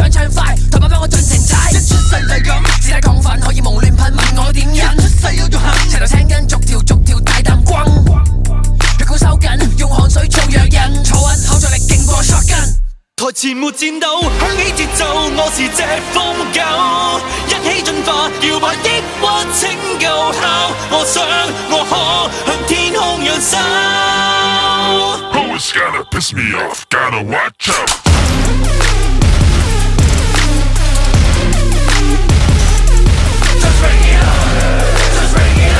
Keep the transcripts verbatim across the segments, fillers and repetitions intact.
想暢快，台灣幫我盡情踩。一出世就係咁，自帶亢奮可以無亂噴，問我點忍？出世有咗痕，齊頭青筋逐條逐條大啖轟。血管收緊，用汗水做藥引，坐穩後座力勁過 shotgun。台前沒戰鬥，響起節奏，我是隻瘋狗，一起進化，搖擺抑鬱拯救後，我想我可向天空揚手。 Always gotta piss me off, gotta watch out. Just bring it on, just bring it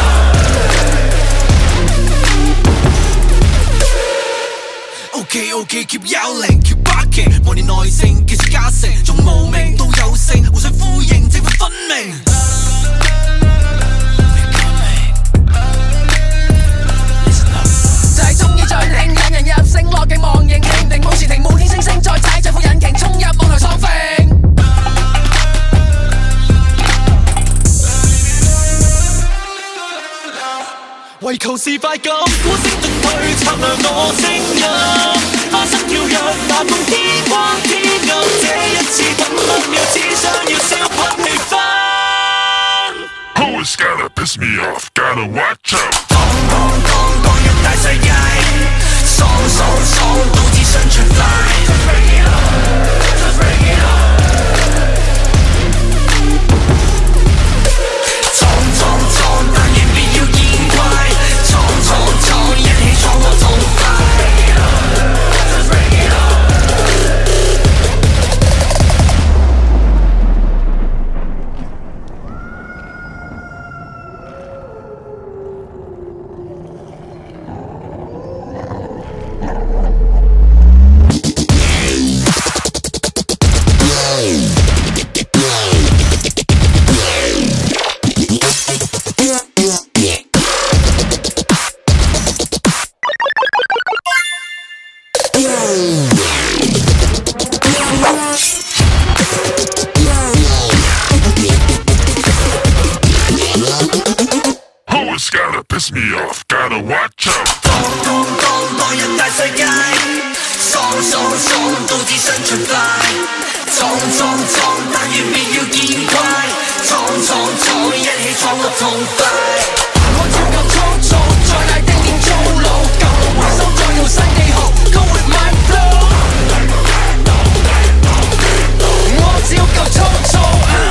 on. Okay, okay, keep yelling, keep barking， 磨練耐性，技術加成，從無名到有性，互相呼應，正反分明。就係鍾意盡興，引人入勝，落勁忘形，停定冇時停，冇天星星，再踩著副引擎，衝入網台爽揈。為求是快感，呼聲進退，策略我聲音，花心跳躍，難共天光天暗，這一次等不了，只想要燒噴氣氛。 Always gotta piss me off, gotta watch out. 當當當當入大世界，爽爽爽到只想暢快。Just bring it on, just bring it on。闖闖闖，但願別要見怪。闖闖闖，一起闖過痛快。Just bring it on。 Always gotta piss me off, gotta watch out. 當當當當入大世界，爽爽爽到只想暢快。闖闖闖，但願別要見怪。闖闖闖，一起闖個痛快。我照舊粗糙，再大丁點粗魯，舊路回收再用新記號 ，Go with my flow。我照舊粗糙。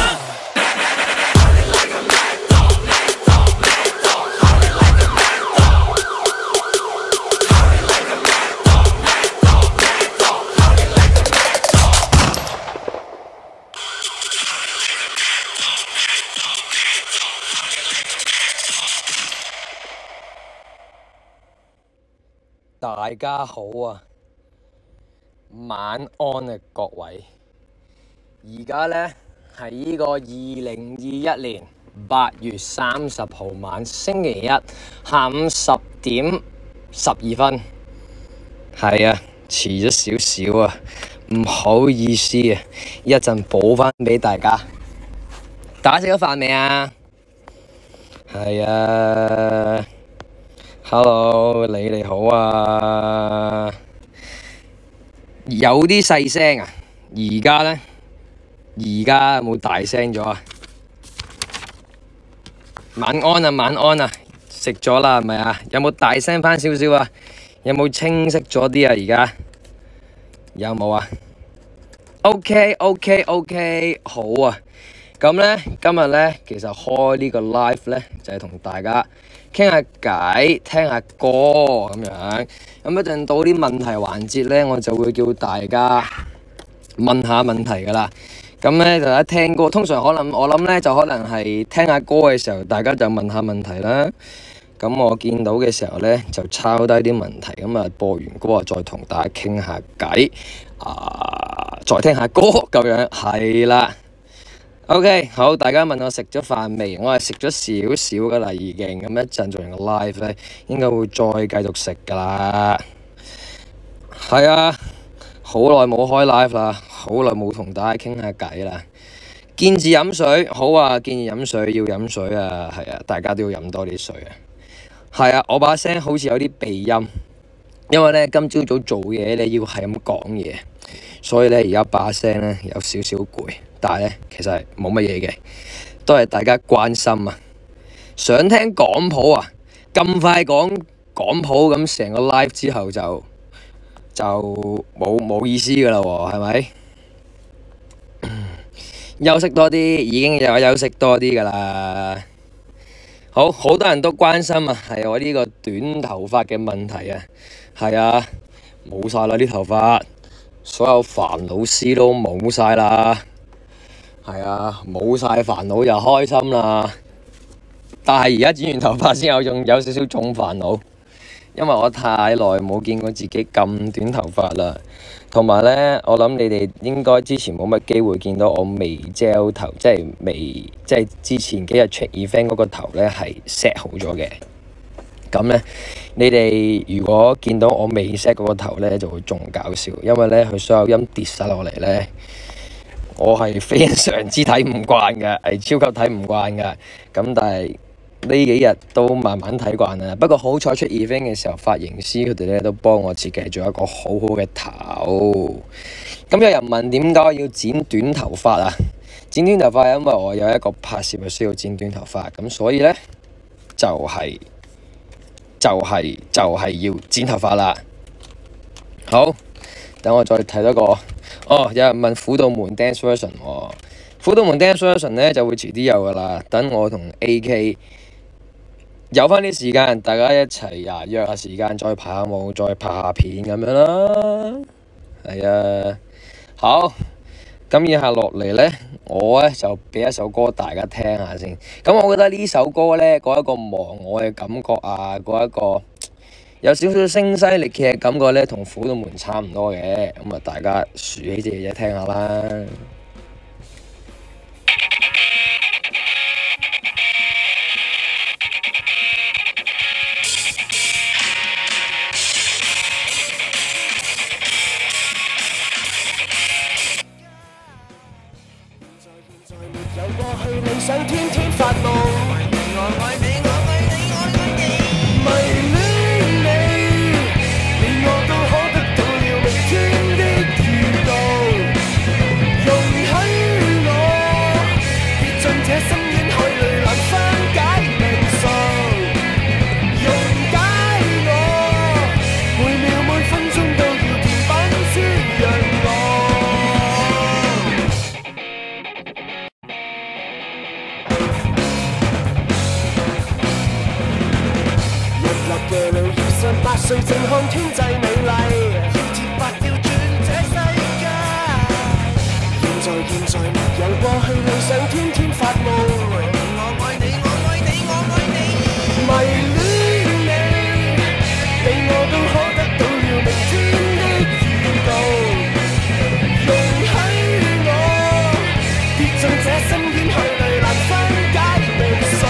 大家好啊，晚安啊各位。而家呢係呢個二零二一年八月三十號晚星期一下午十點十二分。係啊，遲咗少少啊，唔好意思啊，一陣補返畀大家。大家食咗飯未啊？係啊。Hello， 你哋好啊！有啲細聲啊，而家呢？而家有冇大聲咗啊？晚安啊，晚安啊！食咗啦，係咪啊？有冇大聲返少少啊？有冇清晰咗啲啊？而家有冇啊 ？OK，OK，OK， 好啊！咁呢，今日呢，其實開呢個 live 呢，就係同大家傾下偈，聽下歌咁樣。咁一陣到啲問題環節呢，我就會叫大家問下問題噶啦。咁呢，就一聽歌，通常可能我諗呢，就可能係聽下歌嘅時候，大家就問下問題啦。咁我見到嘅時候呢，就抄低啲問題，咁啊播完歌啊，再同大家傾下偈，啊，再聽下歌咁樣，係啦。OK， 好，大家問我食咗飯未？我係食咗少少噶啦，已經。咁一陣做完個 live 咧，應該會再繼續食噶啦。係啊，好耐冇開 live 啦，好耐冇同大家傾下偈啦。見字飲水，好啊！見字飲水要飲水啊，係啊，大家都要飲多啲水啊。係啊，我把聲好似有啲鼻音，因為咧今朝早做嘢咧要係咁講嘢。 所以咧而家把聲咧有少少攰，但係咧其實係冇乜嘢嘅，都係大家關心啊！想聽講譜啊？咁快講講譜咁成個 live 之後就就冇冇意思噶啦喎，係咪？休息多啲，已經有休息多啲噶啦。好，好多人都關心啊，係我呢個短頭髮嘅問題啊，係啊，冇晒啦啲頭髮，所有煩惱絲都冇晒啦，係啊，冇晒煩惱就開心啦。但係而家剪完頭髮先有種有少少重煩惱，因為我太耐冇見過自己咁短頭髮啦。同埋咧，我諗你哋應該之前冇乜機會見到我未 gel 頭，即係未即係之前幾日出 event 嗰個頭咧係 set 好咗嘅。咁咧，你哋如果見到我未 set 嗰個頭咧，就會仲搞笑，因為咧佢所有音跌晒落嚟咧，我係非常之睇唔慣嘅，係超級睇唔慣嘅。咁但係呢幾日都慢慢睇慣啦，不過好彩出 event 嘅時候，髮型師佢哋咧都幫我設計咗一個好好嘅頭。咁有人問點解要剪短頭髮啊？剪短頭髮係因為我有一個拍攝係需要剪短頭髮，咁所以咧就係、是、就係、是、就係、是、要剪頭髮啦。好，等我再睇多個。哦，有人問虎度門 dance version 喎、哦，虎度門 dance version 咧就會遲啲有噶啦，等我同 A K。有翻啲時間，大家一齊呀約下時間，再拍下舞，再拍下片咁樣啦。係啊，好。咁以下落嚟咧，我咧就俾一首歌大家聽下先。咁我覺得呢首歌咧，嗰一個忘我嘅感覺啊，嗰一個有少少聲嘶力竭嘅感覺咧，同虎度門差唔多嘅。咁啊，大家豎起隻嘢聽下啦。 想天天發夢，我愛你，我愛你，我愛你，迷戀你，連我都可得到了明天的預告，容許我跌進這深淵海裡難分解命數，溶解我每秒每分鐘都要甜品滋潤我。八歲正看天際美麗，要鐵白調轉這世界。現在現在沒有過去，理想天天發夢。我愛你，我愛你，我愛你，迷戀你，你我都可得到了明天的預告。容許我跌進這深淵海裡難分解命數。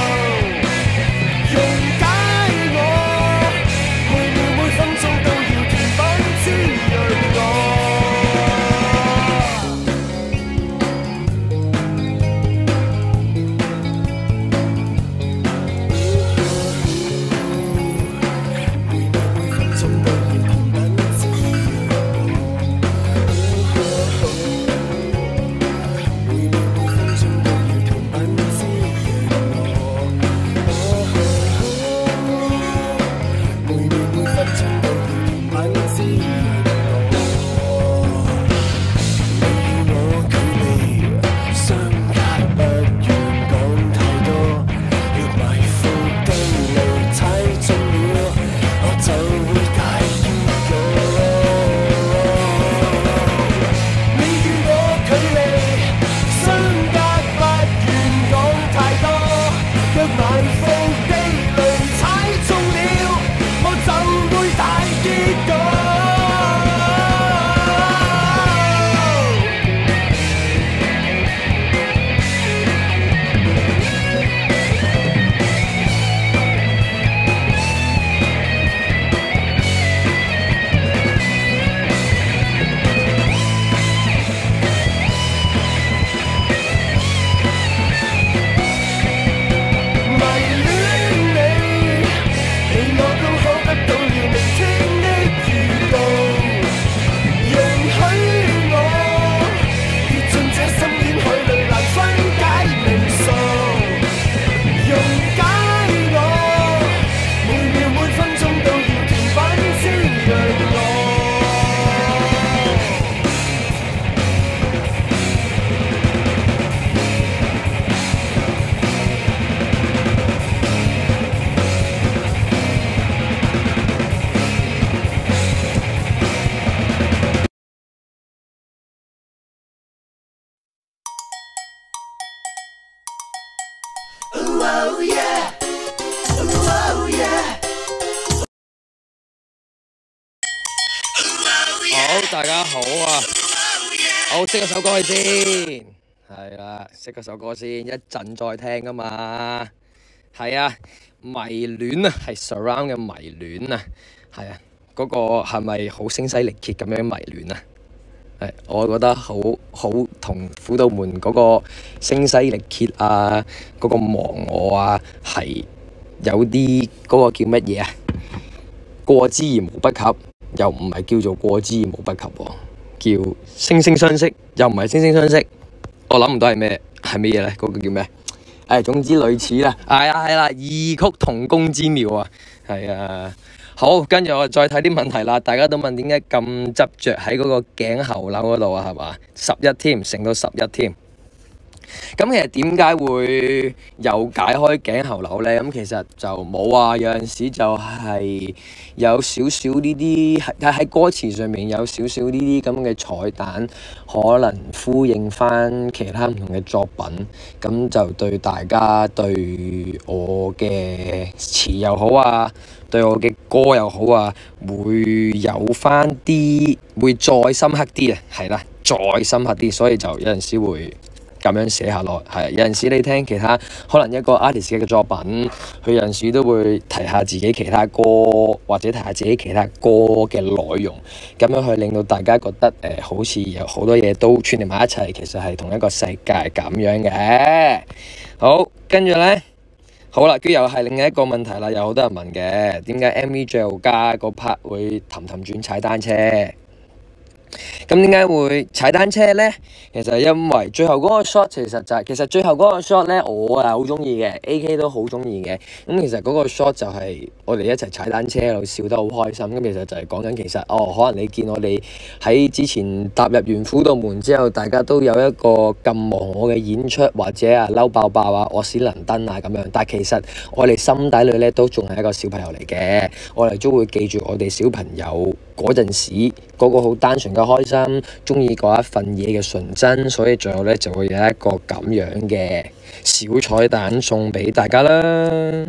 好，大家好啊！好，識嗰首歌先，係啦，識嗰首歌先，一陣再聽噶嘛。係啊，迷戀啊，係 surround 嘅迷戀啊，係啊，嗰、那個係咪好聲嘶力竭咁樣迷戀啊？係，我覺得好好同輔導門嗰個聲嘶力竭啊，嗰、那個忘我啊，係有啲嗰個叫乜嘢啊？過之而無不及。又唔係叫做過之而無不及喎，叫惺惺相惜，又唔係惺惺相惜。我諗唔到係咩，係咩嘢咧？嗰、那個叫咩？誒、哎，總之類似啦。係啊，係啦，異曲同工之妙啊。係啊，好，跟住我再睇啲問題啦。大家都問點解咁執着喺嗰個頸喉瘤嗰度啊？係嘛？十一添，乘到十一添。咁其實點解會有解開頸喉瘤呢？咁其實就冇啊，有陣時就係有少少呢啲喺喺歌詞上面有少少呢啲咁嘅彩蛋，可能呼應翻其他唔同嘅作品，咁就對大家對我嘅詞又好啊，對我嘅歌又好啊，會有翻啲會再深刻啲啊，係啦，再深刻啲，所以就有陣時會咁樣寫下落，係有陣時你聽其他可能一個 artist 嘅作品，佢有陣時都會提下自己其他歌，或者提下自己其他歌嘅內容，咁樣去令到大家覺得誒、呃、好似有好多嘢都串連埋一齊，其實係同一個世界咁樣嘅。好，跟住咧，好啦，跟住又係另一個問題啦，有好多人問嘅，點解 M V 最後加嗰 part 會氹氹轉踩單車？咁點解會踩單車呢？其實因為最後嗰個 shot 其實就係、是、其實最後嗰個 shot 呢，我係好中意嘅 ，A K 都好中意嘅。咁其實嗰個 shot 就係我哋一齊踩單車，喺度笑得好開心。咁其實就係講緊其實哦，可能你見我哋喺之前踏入完輔導門之後，大家都有一個咁忘我嘅演出，或者啊嬲爆爆啊，我史倫登啊咁樣。但係其實我哋心底裏呢，都仲係一個小朋友嚟嘅，我哋都會記住我哋小朋友嗰陣時嗰、那個好單純嘅開心，中意嗰一份嘢嘅純真，所以最後咧就會有一個咁樣嘅小彩蛋送俾大家啦。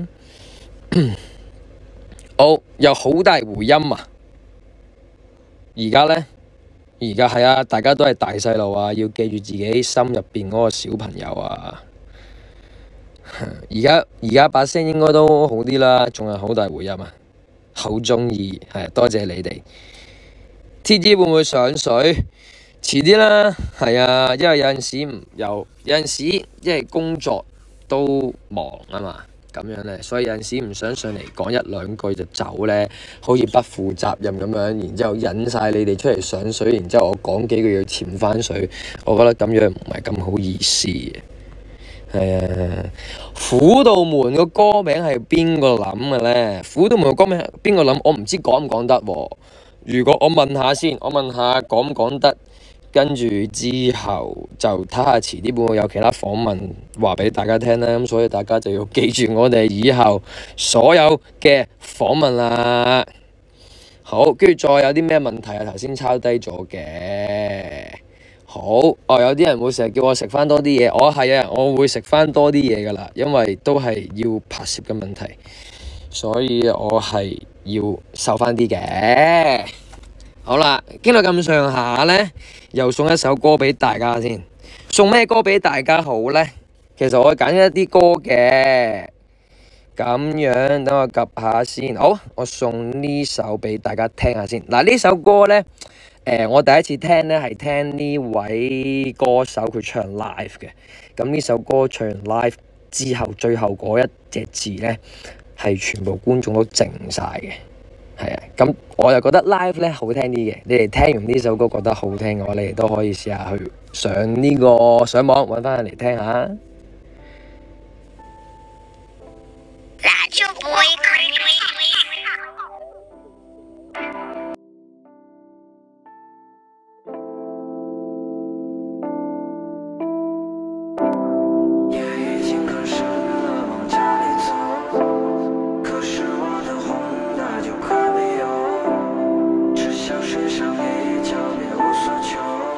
好，有好大回音啊！而家咧，而家係啊，大家都係大細路啊，要記住自己心入邊嗰個小朋友啊。而家而家把聲應該都好啲啦，仲係好大回音啊！好中意，係多謝你哋。T G 會唔會上水？遲啲啦，係啊，因為有陣時唔有，有陣時因為工作都忙啊嘛，咁樣咧，所以有陣時唔想上嚟講一兩句就走咧，好似不負責任咁樣，然之後引晒你哋出嚟上水，然之後我講幾句要潛翻水，我覺得咁樣唔係咁好意思嘅。係啊，輔導門個歌名係邊個諗嘅咧？輔導門個歌名邊個諗？我唔知講唔講得喎。如果我問下先，我問下講唔講得，跟住之後就睇下遲啲會唔會有其他訪問話俾大家聽啦。咁所以大家就要記住我哋以後所有嘅訪問啦。好，跟住再有啲咩問題啊？頭先抄低咗嘅。好，哦，有啲人會成日叫我食翻多啲嘢，我係啊，我會食翻多啲嘢噶啦，因為都係要拍攝嘅問題，所以我係要瘦翻啲嘅。好啦，經過咁上下呢，又送一首歌俾大家先。送咩歌俾大家好呢？其實我揀一啲歌嘅，咁樣等我及下先。好，我送呢首俾大家聽下先。嗱，呢首歌呢，誒、呃，我第一次聽呢係聽呢位歌手佢唱 live 嘅。咁呢首歌唱 live 之後，最後嗰一隻字呢，係全部觀眾都靜晒嘅。係啊，咁我又覺得 live 咧好聽啲嘅。你哋聽完呢首歌覺得好聽嘅話，你哋都可以試下去上呢、這個上網揾翻嚟聽下。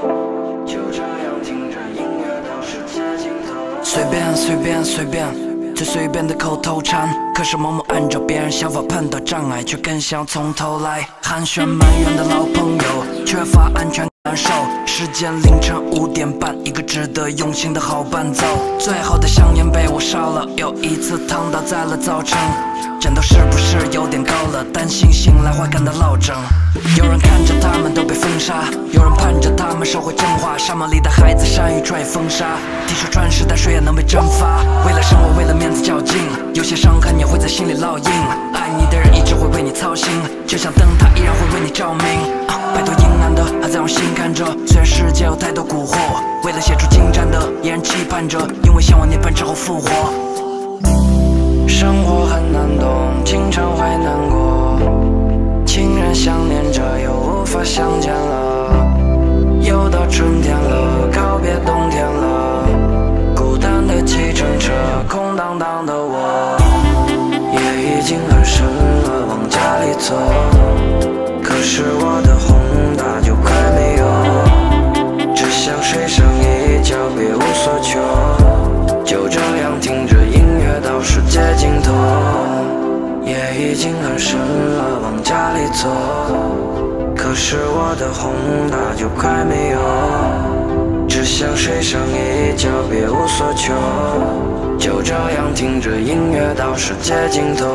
随便随便随便， 最随便的口头禅。可是默默按照别人想法碰到障碍，却更想从头来。寒暄埋怨的老朋友，缺乏安全感受。时间凌晨五点半，一个值得用心的好伴奏。最后的香烟被我烧了，又一次躺倒在了早晨。枕头是不是有点高了？担心醒来会感到落枕。有人看着他们都被封杀，有人盼着他们社会正化。沙漠里的孩子善于吹风沙，地球穿时代水也能被蒸发。为了生活，为了面子较劲，有些伤痕也会在心里烙印。爱你的人一直会为你操心，就像灯塔依然会为你照明。啊，拜托阴暗的还在用心看着，虽然世界有太多蛊惑，为了写出精湛的依然期盼着，因为向往涅槃之后复活。生活很难懂，经常会难过，情人想念着又无法相见了。又到春天了，告别冬天了，孤单的计程车，空荡荡的我，夜已经很深了，往家里走。可是我的宏大就快没有，只想睡上一觉，别无所求。就这样听着音乐到世界尽头，夜已经很深了，往家里走。可是我的宏大就快没有，只想睡上一觉，别无所求。就这样听着音乐到世界尽头。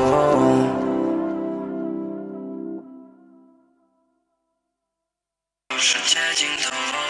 世界尽头。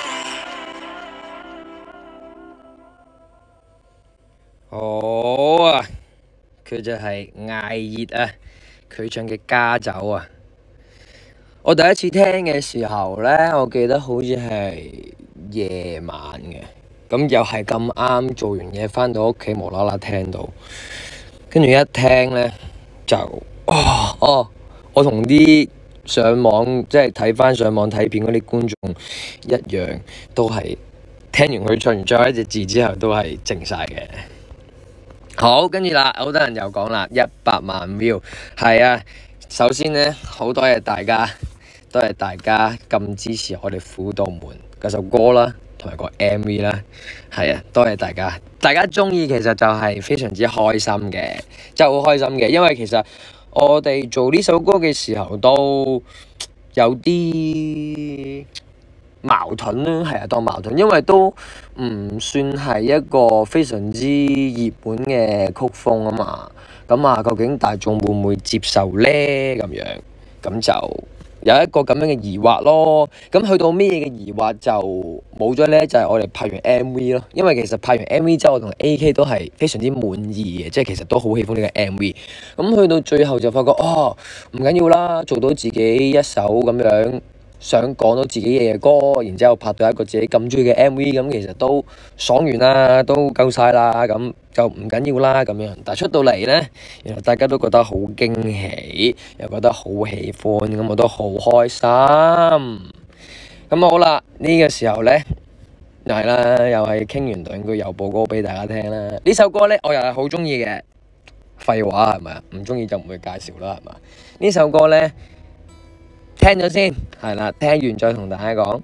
好啊，佢就係艾熱啊，佢唱嘅家酒啊。我第一次聽嘅時候呢，我記得好似係夜晚嘅，咁又係咁啱做完嘢返到屋企，無啦啦聽到，跟住一聽呢，就哦哦，我同啲上網即係睇返上網睇片嗰啲觀眾一樣，都係聽完佢唱完最後一隻字之後都係靜晒嘅。好，跟住啦，好多人又講啦，一百萬 view， 係啊，首先呢，好多謝大家，多謝大家咁支持我哋輔導門嗰首歌啦，同埋個 M V 啦，係啊，多謝大家，大家鍾意其實就係非常之開心嘅，真係好開心嘅，因為其實我哋做呢首歌嘅時候都有啲矛盾啦，係啊，當矛盾，因為都唔算係一個非常之熱門嘅曲風啊嘛，咁啊，究竟大眾會唔會接受呢？咁樣，咁就有一個咁樣嘅疑惑咯。咁去到咩嘅疑惑就冇咗呢？就係、是、我哋拍完 M V 咯，因為其實拍完 M V 之後，我同 A K 都係非常之滿意嘅，即係其實都好喜歡呢個 M V。咁去到最後就發覺，哦，唔緊要啦，做到自己一首咁樣。想講到自己嘅歌，然之後拍到一個自己咁鍾意嘅 M V， 咁其實都爽完啦，都夠晒啦，咁就唔緊要啦咁樣。但係出到嚟呢，原來大家都覺得好驚喜，又覺得好喜歡，咁我都好開心。咁好啦，呢、呢個時候呢，又係啦，又係傾完兩句又播歌俾大家聽啦。呢首歌呢，我又係好鍾意嘅。廢話係咪啊？唔鍾意就唔會介紹啦，係嘛？呢首歌呢。聽咗先，係啦，聽完再同大家講。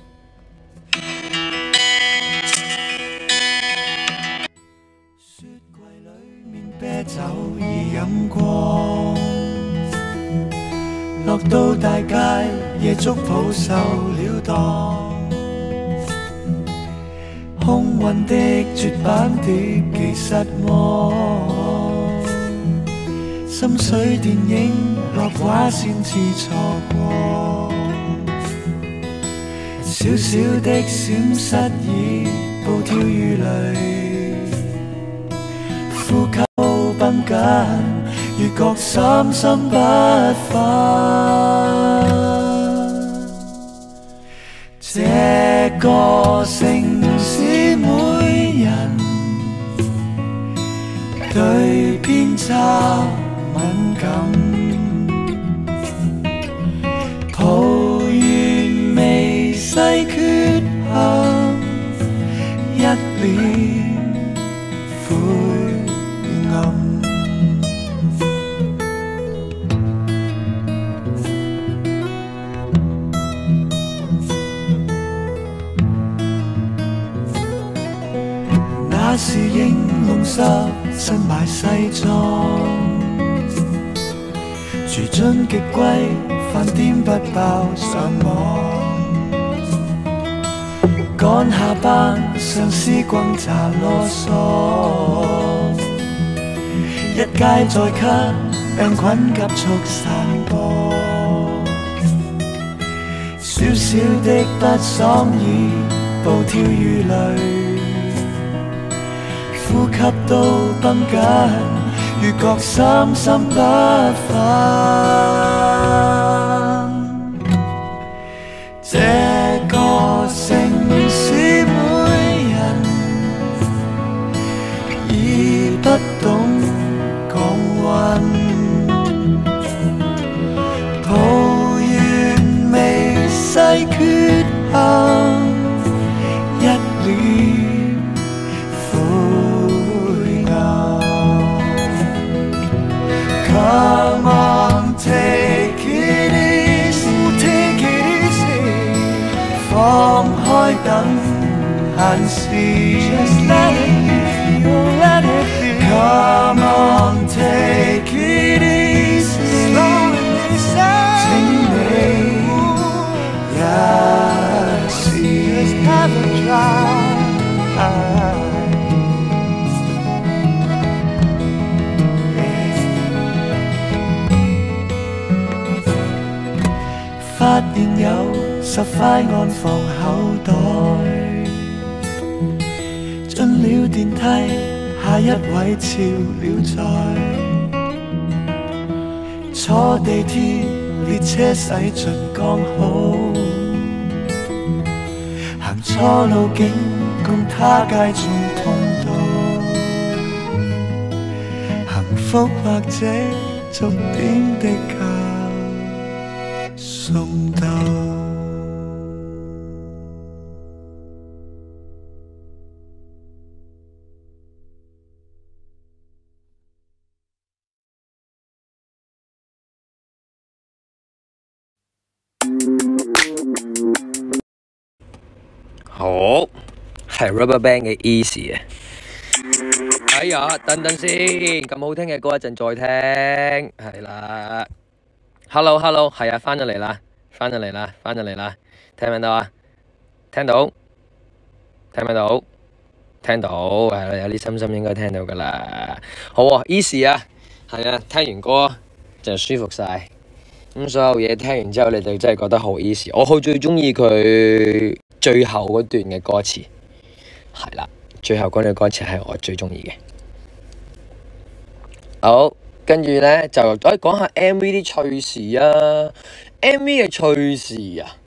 雪櫃裏面啤酒已飲過，落到大街夜粥鋪受了當，空運的絕版碟其實我，心水電影落畫先至錯過。小小的閃失已暴跳如雷，呼吸繃緊，越覺心心不忿。這個城市每人對偏差敏感。細缺陷，一臉灰暗。那時應弄濕身買西裝，住進極貴飯店不包上網，趕下班上司轟炸囉嗦，一街再咳病菌急速散播，小小的不爽已暴跳如雷，呼吸都繃緊，如覺心心不忿。這個城市每人已不懂降溫，抱怨微細缺陷，一臉灰暗。Come on, take it easy, take it easy， 放開等閒事 ，Just let it be, let it be。Come on, take it easy， 請你一試 ，Just have a try。發現有十塊安放口袋，進了電梯，下一位潮了在，坐地鐵列車駛進剛好，行錯路徑共他街中通道，幸福或者逐點的靠送到。 好，係 RubberBand 嘅 Easy 啊！哎呀，等等先，咁好聽嘅歌一陣再聽，係啦。Hello Hello， 係啊，翻咗嚟啦，翻咗嚟啦，翻咗嚟啦，聽唔聽到啊？聽到，聽唔聽到？聽到，係啦，有啲心心應該聽到噶啦。好啊 ，Easy 啊，係啊，聽完歌就舒服晒。咁所有嘢聽完之後，你哋真係覺得好 easy。我好最中意佢最後嗰段嘅歌詞，係啦，最後嗰段歌詞係我最中意嘅。好，跟住咧就誒講下 M V 啲趣事啊 ，M V 嘅趣事啊，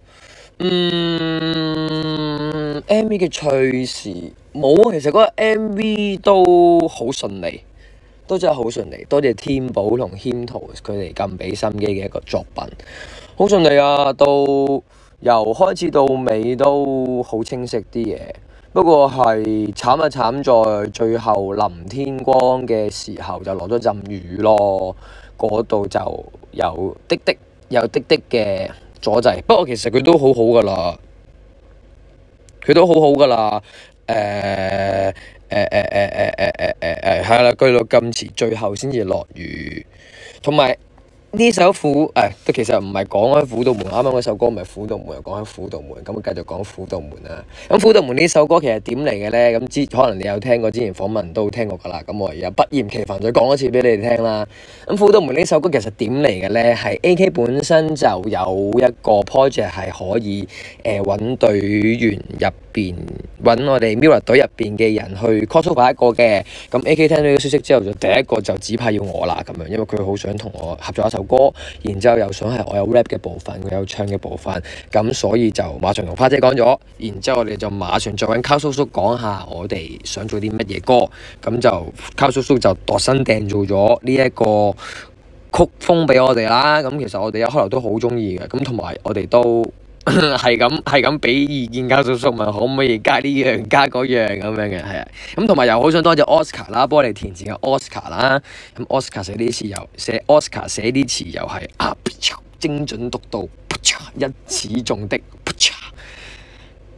嗯 ，M V 嘅趣事冇啊，其實嗰個 M V 都好順利。都真係好順利，多謝天寶同謙圖佢哋咁俾心機嘅一個作品，好順利啊！到由開始到尾都好清晰啲嘢，不過係慘啊慘在最後臨天光嘅時候就落咗陣雨咯，嗰度就有滴滴有滴滴嘅阻滯，不過其實佢都好好噶啦，佢都好好噶啦，誒、呃。誒誒誒誒誒誒誒誒係啦，居到咁遲，最後先至落雨，同埋呢首苦誒，都其實唔係講開輔導門，啱啱嗰首歌唔係輔導門，又講開輔導門，咁繼續講輔導門啦。咁輔導門呢首歌其實點嚟嘅咧？咁之可能你有聽過之前訪問都聽過㗎啦。咁我而家不厭其煩再講一次俾你哋聽啦。咁輔導門呢首歌其實點嚟嘅咧？係 A K 本身就有一個 project 係可以誒揾、呃、隊員入邊揾我哋 Mirror 隊入邊嘅人去 crossover 一個嘅。咁 A K 聽到呢個消息之後，就第一個就指派要我啦咁樣，因為佢好想同我合作一首歌，然之後又想係我有 rap 嘅部分，佢有唱嘅部分，咁所以就馬上同花姐講咗，然之後我哋就馬上再揾卡叔叔講下我哋想做啲乜嘢歌，咁就卡叔叔就度身訂做咗呢一個曲風俾我哋啦。咁其實我哋一開頭都好中意嘅，咁同埋我哋都係咁係咁俾意見卡叔叔問可唔可以加呢樣加嗰樣咁樣嘅，係啊。咁同埋又好想多謝 Oscar 啦，幫我哋填詞嘅 Oscar 啦。咁 Oscar 寫啲詞又寫 Oscar 寫啲詞又係啊精準獨到，一矢中的。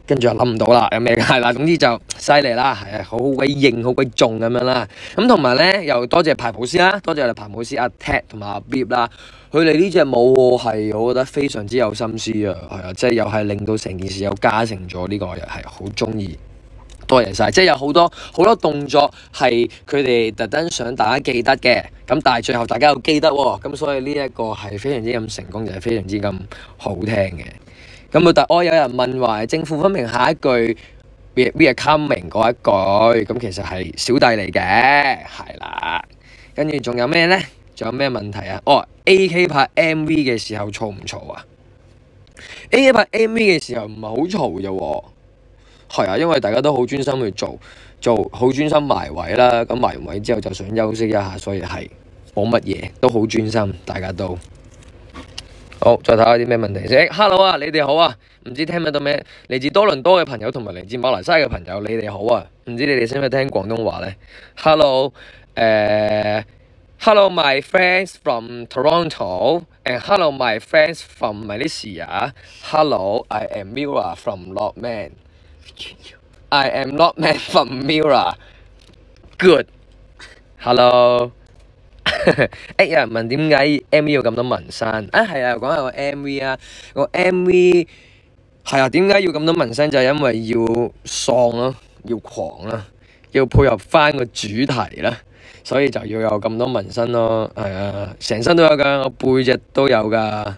跟住又諗唔到啦，有咩係啦，總之就犀利啦，係啊，好鬼硬，好鬼重咁樣啦。咁同埋咧，又多謝排舞師啦，多謝我哋排舞師阿 Ted 同埋阿 Bib 啦，佢哋呢隻舞係我覺得非常之有心思啊，係啊，即係又係令到成件事又加成咗呢個，又係好中意。多謝晒，即係有好多好多動作係佢哋特登想大家記得嘅，咁但係最後大家又記得喎，咁所以呢一個係非常之咁成功，就係非常之咁好聽嘅。咁啊，但我有人問話正負分明下一句 we we are coming 嗰一句，咁其實係小弟嚟嘅，係啦。跟住仲有咩咧？仲有咩問題啊？哦 ，A K 拍 M V 嘅時候嘈唔嘈啊 ？A K 拍 M V 嘅時候唔係好嘈啫喎。係啊，因為大家都好專心去做，做好專心埋位啦。咁埋完位之後就想休息一下，所以係冇乜嘢，都好專心，大家都好。再睇下啲咩問題先。Hello 啊，你哋好啊，唔知聽唔聽到咩？嚟自多倫多嘅朋友同埋嚟自馬來西亞嘅朋友，你哋好啊。唔知你哋識唔識聽廣東話咧 ？Hello， 誒、uh, ，Hello my friends from Toronto，and hello my friends from Malaysia。Hello，I am Mira from Lockman。I am not man from Mira. Good. Hello. 誒有人問點解 M V 要咁多紋身？啊係啊，講下個 M V 啊，個 M V 係啊，點解要咁多紋身？就係因為要喪咯，要狂啦，要配合翻個主題啦，所以就要有咁多紋身咯。係啊，成身都有㗎，我背脊都有㗎。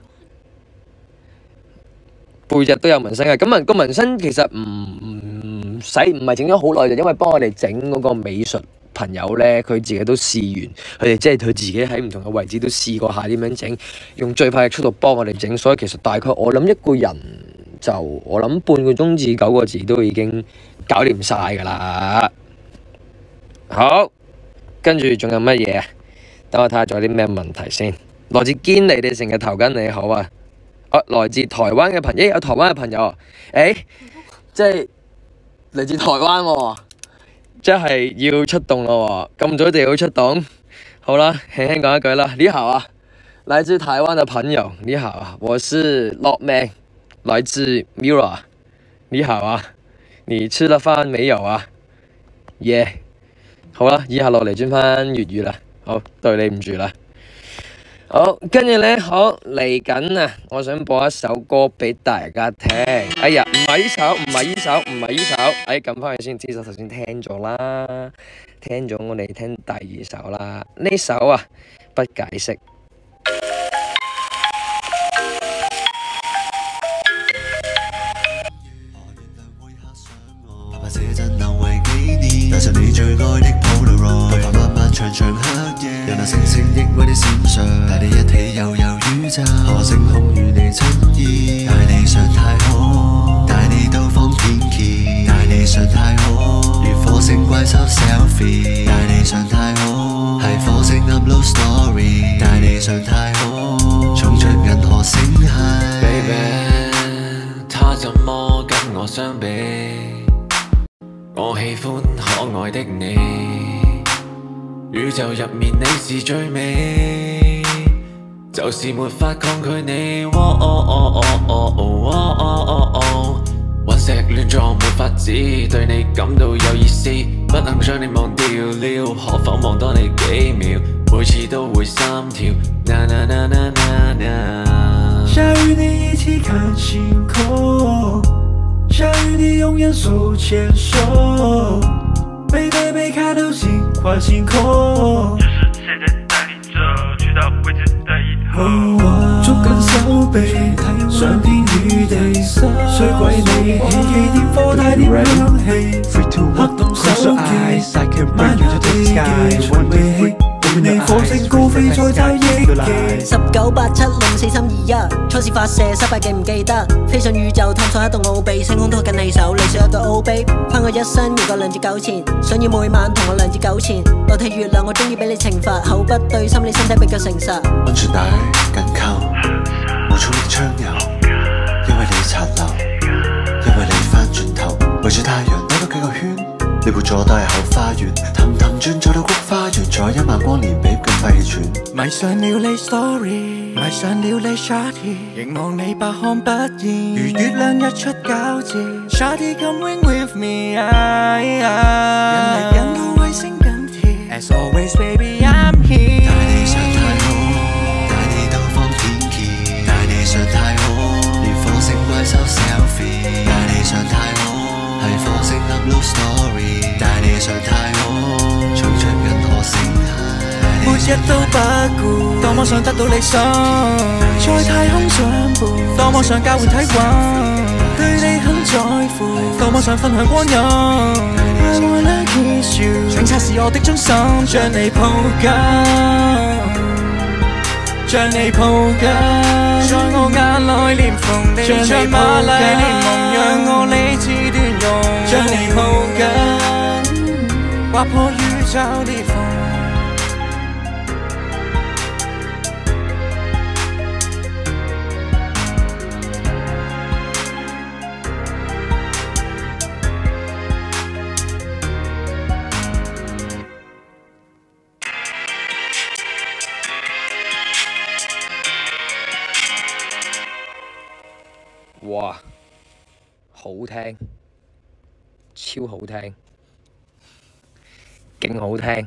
背脊都有紋身嘅，咁紋個紋身其實唔唔使唔係整咗好耐，就因為幫我哋整嗰個美術朋友咧，佢自己都試完，佢哋即係佢自己喺唔同嘅位置都試過下點樣整，用最快嘅速度幫我哋整，所以其實大概我諗一個人就我諗半個鐘至九個字都已經搞掂晒㗎啦。好，跟住仲有乜嘢啊？等我睇下仲有啲咩問題先。來自堅尼地城嘅頭巾你好啊！啊，來自台灣嘅朋友，有台灣嘅朋友，誒，即係嚟自台灣喎，即係要出動咯喎，咁早就要出動，好啦，輕輕講一句啦，你好啊，來自台灣嘅朋友，你好啊，我是 Lockman， 來自 Mira， 你好啊，你吃了飯沒有啊？耶、yeah ，好啦，以下落嚟轉翻粵語啦，好，對你唔住啦。好，跟住咧，好嚟緊啊！我想播一首歌俾大家聽。哎呀，唔係呢首，唔係呢首，唔係呢首。哎，撳翻去先，呢首頭先聽咗啦，聽咗我哋聽第二首啦。呢首啊，不解釋。 帶着你最愛的 Polaroid， 白髮漫漫長長黑夜，讓那星星亦為你閃爍，帶你一起悠悠宇宙，何星空與你親熱，帶你上太空，帶你到訪天橋，帶你上太空，與火星怪獸 selfie， 帶你上太空，係火星 upload story， 帶你上太空，衝出銀河星系 Baby， 他怎麼跟我相比？我喜歡可愛的你，宇宙入面你是最美，就是沒法抗拒你。哦哦哦哦哦哦哦，隕石亂撞沒法子，對你感到有意思，不能將你忘掉了，可否望多你幾秒，每次都會心跳。啦啦啦啦啦啦， 想與你一起看星空，想與你永遠手牽手，背對背看透星環星空， 就是現在帶你走，去到未知的以後。 觸感手臂，上天與地，水鬼你，天氣點火帶點香氣，黑洞手機，漫遊地記，從未棄。你火星高飛再找憶記， 十九八七六四三二一，初試發射失敗記唔記得？飛上宇宙探索一道奧秘，星空拖緊你手，你少一個 O 杯，翻我一生要個兩至九錢，想要每晚同我兩至九錢，代替月亮我鍾意俾你懲罰，口不對心你身體比較誠實。 安全帶緊扣，無衝力槍油，因為你殘留，因為你翻轉頭，圍住太陽兜多幾個圈。你會坐低後花園，氹氹轉做到菊花園，再一萬光年比咁廢喘。 迷上了你 story， 迷上了你 Shawty， 凝望你百看不厭，如月亮日出皎潔。Shawty come ring with me， 人嚟人到衛星緊貼 ，As always baby I'm here。 大地上太空，大地到方天橋，大地上太空，與火星怪獸 selfie。大地上太空，係火星 upload story。大地上太空，衝出銀河星系， 每日都不顧，多麼想得到你心，在太空相伴，多麼想交換體溫，對你很在乎，多麼想分享光陰。I wanna kiss you， 想測試我的忠心，將你抱緊，將你抱緊，在我眼內連縫地像瑪麗蓮夢，讓我理智斷融，將你抱緊，劃破宇宙裂縫。 哇，好聽，超好聽，勁好聽，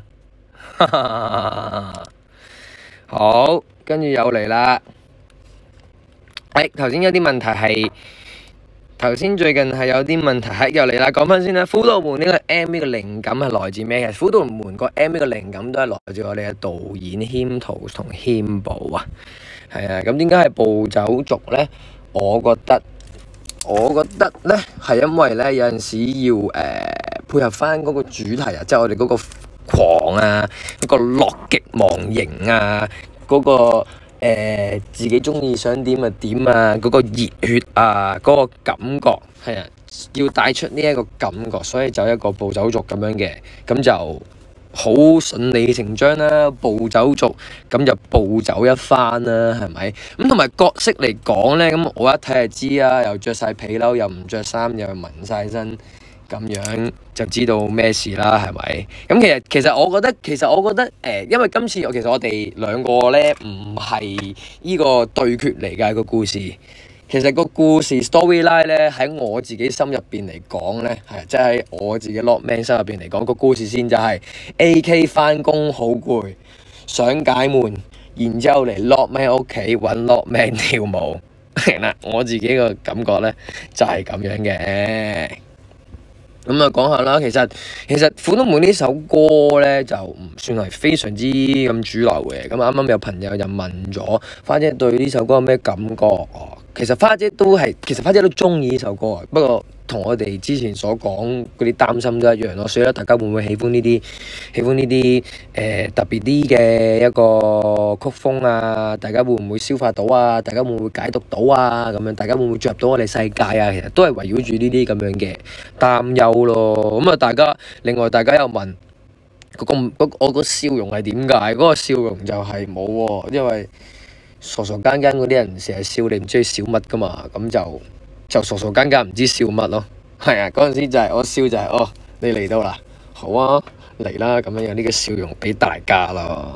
好，跟住又嚟啦。誒，頭先有啲問題係，頭先最近係有啲問題係又嚟啦。講翻先啦，輔導門呢個 M V 嘅靈感係來自咩嘅？輔導門個 M V 嘅靈感都係來自我哋嘅導演謙圖同謙寶啊。係啊，咁點解係暴走族咧？我覺得，我覺得咧係因為咧有陣時要誒、呃、配合翻嗰個主題啊，即係我哋嗰個狂啊，嗰、嗰個樂極忘形啊，嗰、嗰個、呃、自己中意想點就點啊，嗰、嗰個熱血啊，嗰、嗰個感覺係啊，要帶出呢一個感覺，所以就一個暴走族咁樣嘅，咁就好順理成章啦，暴走族咁就暴走一番啦，係咪？咁同埋角色嚟講咧，咁我一睇就知啦，又着晒皮褸，又唔着衫，又紋晒身，咁樣就知道咩事啦，係咪？咁其實其實我覺得，其實我覺得誒、呃，因為今次我其實我哋兩個咧唔係呢個對決嚟㗎個故事。其實個故事 storyline 咧喺我自己心入邊嚟講咧，係即係喺我自己 Lokman 心入邊嚟講，個故事線就係 A K 翻工好攰，想解悶，然之後嚟 Lokman 屋企揾 Lokman 跳舞。嗱，我自己個感覺咧就係、是、咁樣嘅。咁啊，講下啦，其實其實《輔導門》呢首歌咧就唔算係非常之咁主流嘅。咁啱啱有朋友就問咗花姐對呢首歌有咩感覺？哦，其實花姐都係，其實花姐都中意呢首歌啊。不過同我哋之前所講嗰啲擔心都一樣咯。所以咧，大家會唔會喜歡呢啲喜歡呢啲誒特別啲嘅一個曲風啊？大家會唔會消化到啊？大家會唔會解讀到啊？咁樣大家會唔會進入到我哋世界啊？其實都係圍繞住呢啲咁樣嘅擔憂咯。咁啊，大家另外大家又問嗰個嗰我個笑容係點解？嗰個笑容就係冇喎，因為傻傻更更嗰啲人成日笑你唔知佢笑乜噶嘛，咁就就傻傻更更唔知笑乜咯。係啊，嗰陣時就係、是、我笑就係、是、哦，你嚟到啦，好啊，嚟啦，咁樣有呢個笑容俾大家咯。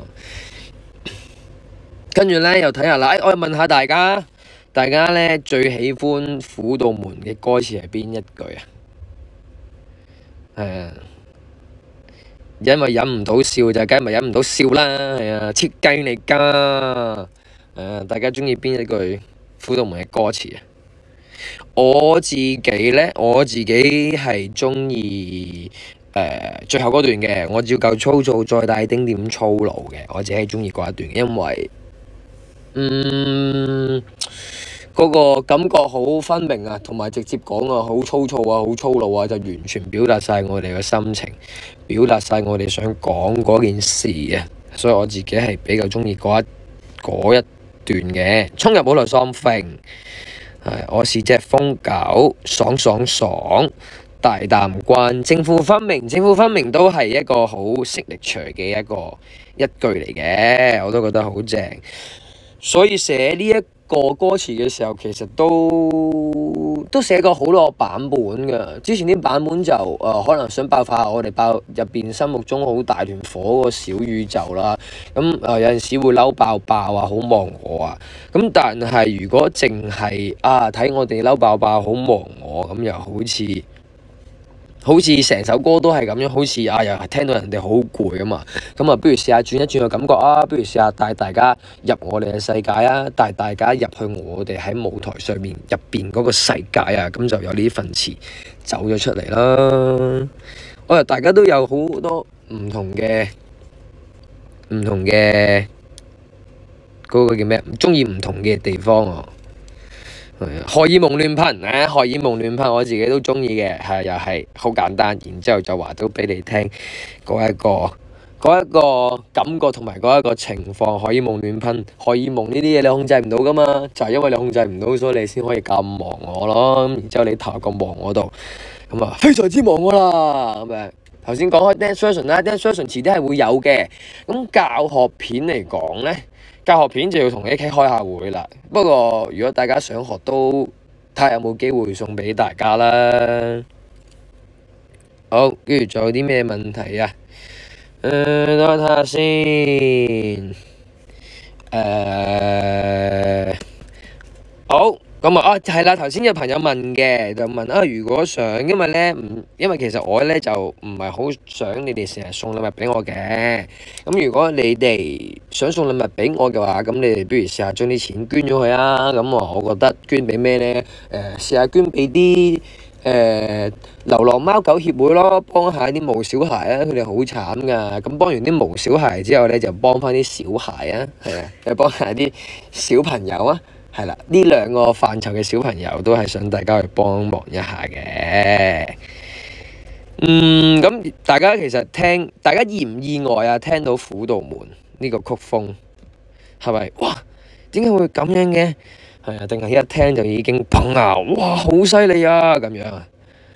跟住咧又睇下啦，誒，我又問下大家，大家咧最喜歡輔導門嘅歌詞係邊一句啊？係啊，因為忍唔到笑就梗係咪忍唔到笑啦，係啊，設計嚟㗎。誒，大家鍾意邊一句輔導門嘅歌詞啊？我自己咧，我自己係鍾意誒最後嗰段嘅，我照舊粗糙再帶丁點粗魯嘅，我自己係鍾意嗰一段，因為嗯嗰、嗰個感覺好分明啊，同埋直接講啊，好粗糙啊，好粗魯啊，就完全表達晒我哋嘅心情，表達晒我哋想講嗰件事啊，所以我自己係比較鍾意嗰一嗰一段嘅。衝入舞台 something， 係我是隻瘋狗，爽爽爽，大啖關，正負分明，正負分明都係一個好 signature 嘅一個一句嚟嘅，我都覺得好正。所以寫呢一個歌詞嘅時候，其實都都寫過好多版本㗎。之前啲版本就誒、呃、可能想爆發下我哋爆入邊心目中好大團火嗰個小宇宙啦。咁誒、呃、有陣時會嬲爆爆啊，好忘我啊。咁但係如果淨係啊睇我哋嬲爆爆好忘我，咁又好似〜好似成首歌都係咁樣，好似啊又係聽到人哋好攰啊嘛，咁啊不如試下轉一轉個感覺啊，不如試下帶大家入我哋嘅世界啊，帶大家入去我哋喺舞台上面入邊嗰個世界啊，咁就有呢份詞走咗出嚟啦。我哋大家都有好多唔同嘅唔同嘅嗰個叫咩？中意唔同嘅地方啊！荷爾蒙亂噴，誒荷爾蒙亂噴，我自己都中意嘅，係又係好簡單，然之後就話到俾你聽嗰一個嗰一個感覺同埋嗰一個情況。荷爾蒙亂噴，荷爾蒙呢啲嘢你控制唔到噶嘛，就係因為你控制唔到，所以你先可以咁忘我咯。然之後你投入個忘我度，咁啊非常之忘我啦。咁啊頭先講開 dance version 啦 ，dance version 遲啲係會有嘅。咁教學片嚟講咧。教學片就要同 A K 開下會啦，不過如果大家想學都睇下有冇機會送俾大家啦。好，跟住仲有啲咩問題啊？誒、呃，等我睇下先。誒、呃，好。咁啊，啊係啦，頭先有朋友問嘅，就問啊，如果想，因為咧唔，因為其實我咧就唔係好想你哋成日送禮物俾我嘅。咁如果你哋想送禮物俾我嘅話，咁你哋不如試下將啲錢捐咗佢啊。咁啊，我覺得捐俾咩咧？誒、呃，試下捐俾啲誒流浪貓狗協會咯，幫下啲毛小孩啊，佢哋好慘噶。咁幫完啲毛小孩之後咧，就幫翻啲小孩啊，係啊，又幫下啲小朋友啊。係啦，呢兩個範疇嘅小朋友都係想大家去幫忙一下嘅。嗯，咁大家其實聽，大家意唔意外啊？聽到《輔導門》呢個曲風係咪？哇！點解會咁樣嘅？係啊，定係一聽就已經砰啊！哇，好犀利啊！咁樣啊，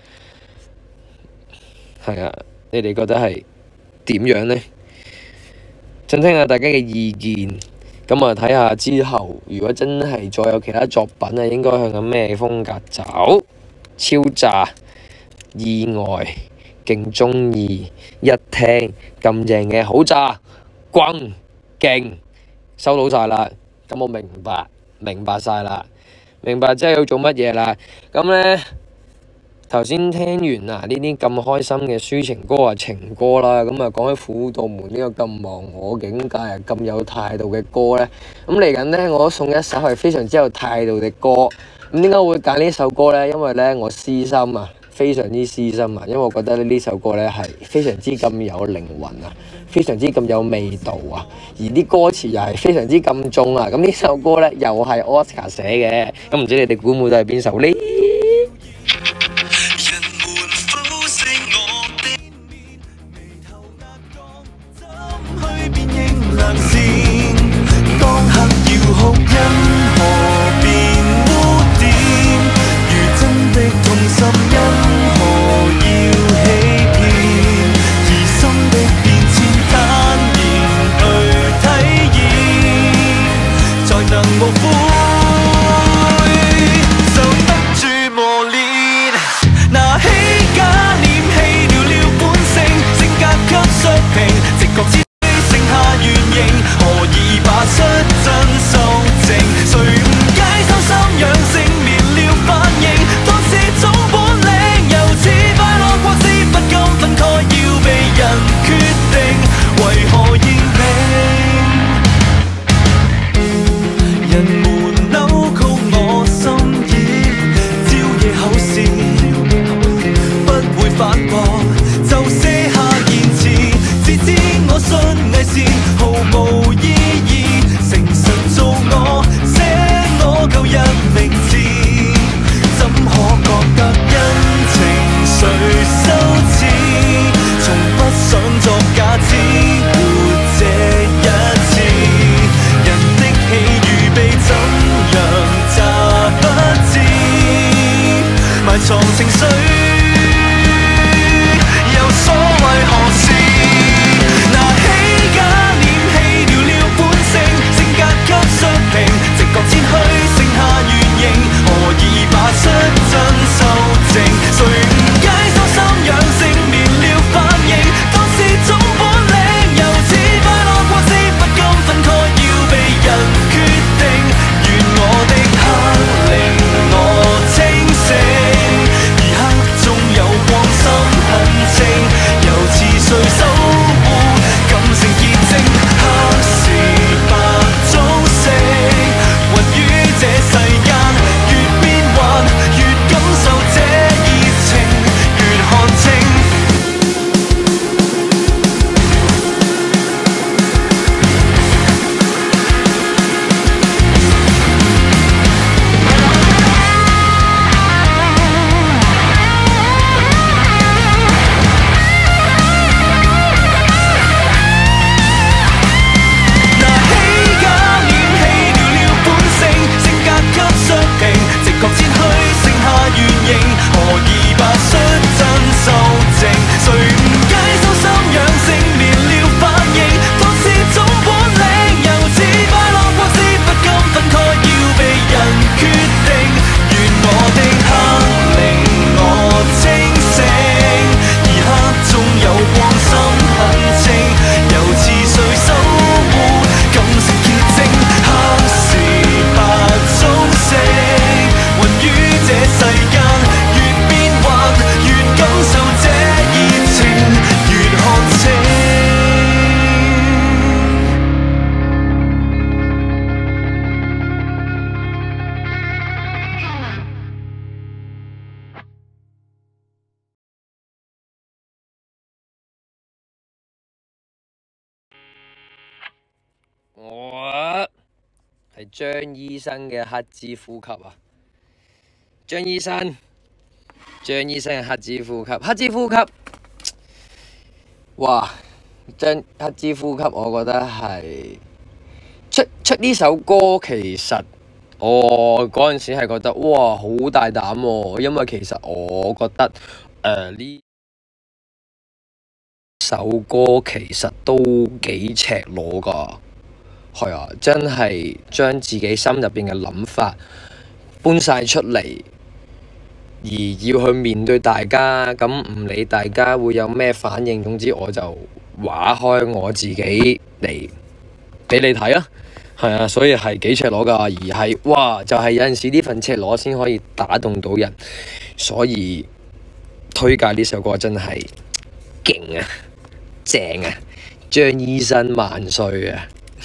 係啊，你哋覺得係點樣呢？想聽下大家嘅意見。咁啊，睇下之後，如果真係再有其他作品啊，應該向緊咩風格走？超炸、意外、勁鍾意、一聽咁正嘅好炸、轟、勁，收到晒啦。咁我明白，明白晒啦，明白即係要做乜嘢啦。咁咧頭先聽完啊呢啲咁開心嘅抒情歌啊情歌啦，咁啊講起輔導門呢個咁忘我境界啊咁有態度嘅歌咧，咁嚟緊咧我都送一首係非常之有態度嘅歌。咁點解會揀呢首歌咧？因為咧我私心啊，非常之私心啊，因為我覺得呢首歌咧係非常之咁有靈魂啊，非常之咁有味道啊，而啲歌詞又係非常之咁中啊。咁呢首歌咧又係 Oscar 寫嘅，咁唔知你哋估唔估到係邊首咧？ 就卸下言辭，自知我信。 誰守護？感性結晶，黑是白早醒，混於這世間，越變幻，越感受這熱情，越看清。 我係張醫生嘅黑之呼吸啊！張醫生，張醫生嘅黑之呼吸，黑之呼吸，哇！張黑之呼吸，我覺得係出出呢首歌，其實我嗰陣時係覺得哇好大膽喎，因為其實我覺得誒呢、呃、首歌其實都幾赤裸㗎。係啊，真係將自己心入邊嘅諗法搬晒出嚟，而要去面對大家，咁唔理大家會有咩反應，總之我就畫開我自己嚟俾你睇啊。係啊，所以係幾赤裸㗎，而係哇，就係、是、有陣時呢份赤裸先可以打動到人，所以推介呢首歌真係勁啊，正啊，張醫生萬歲啊！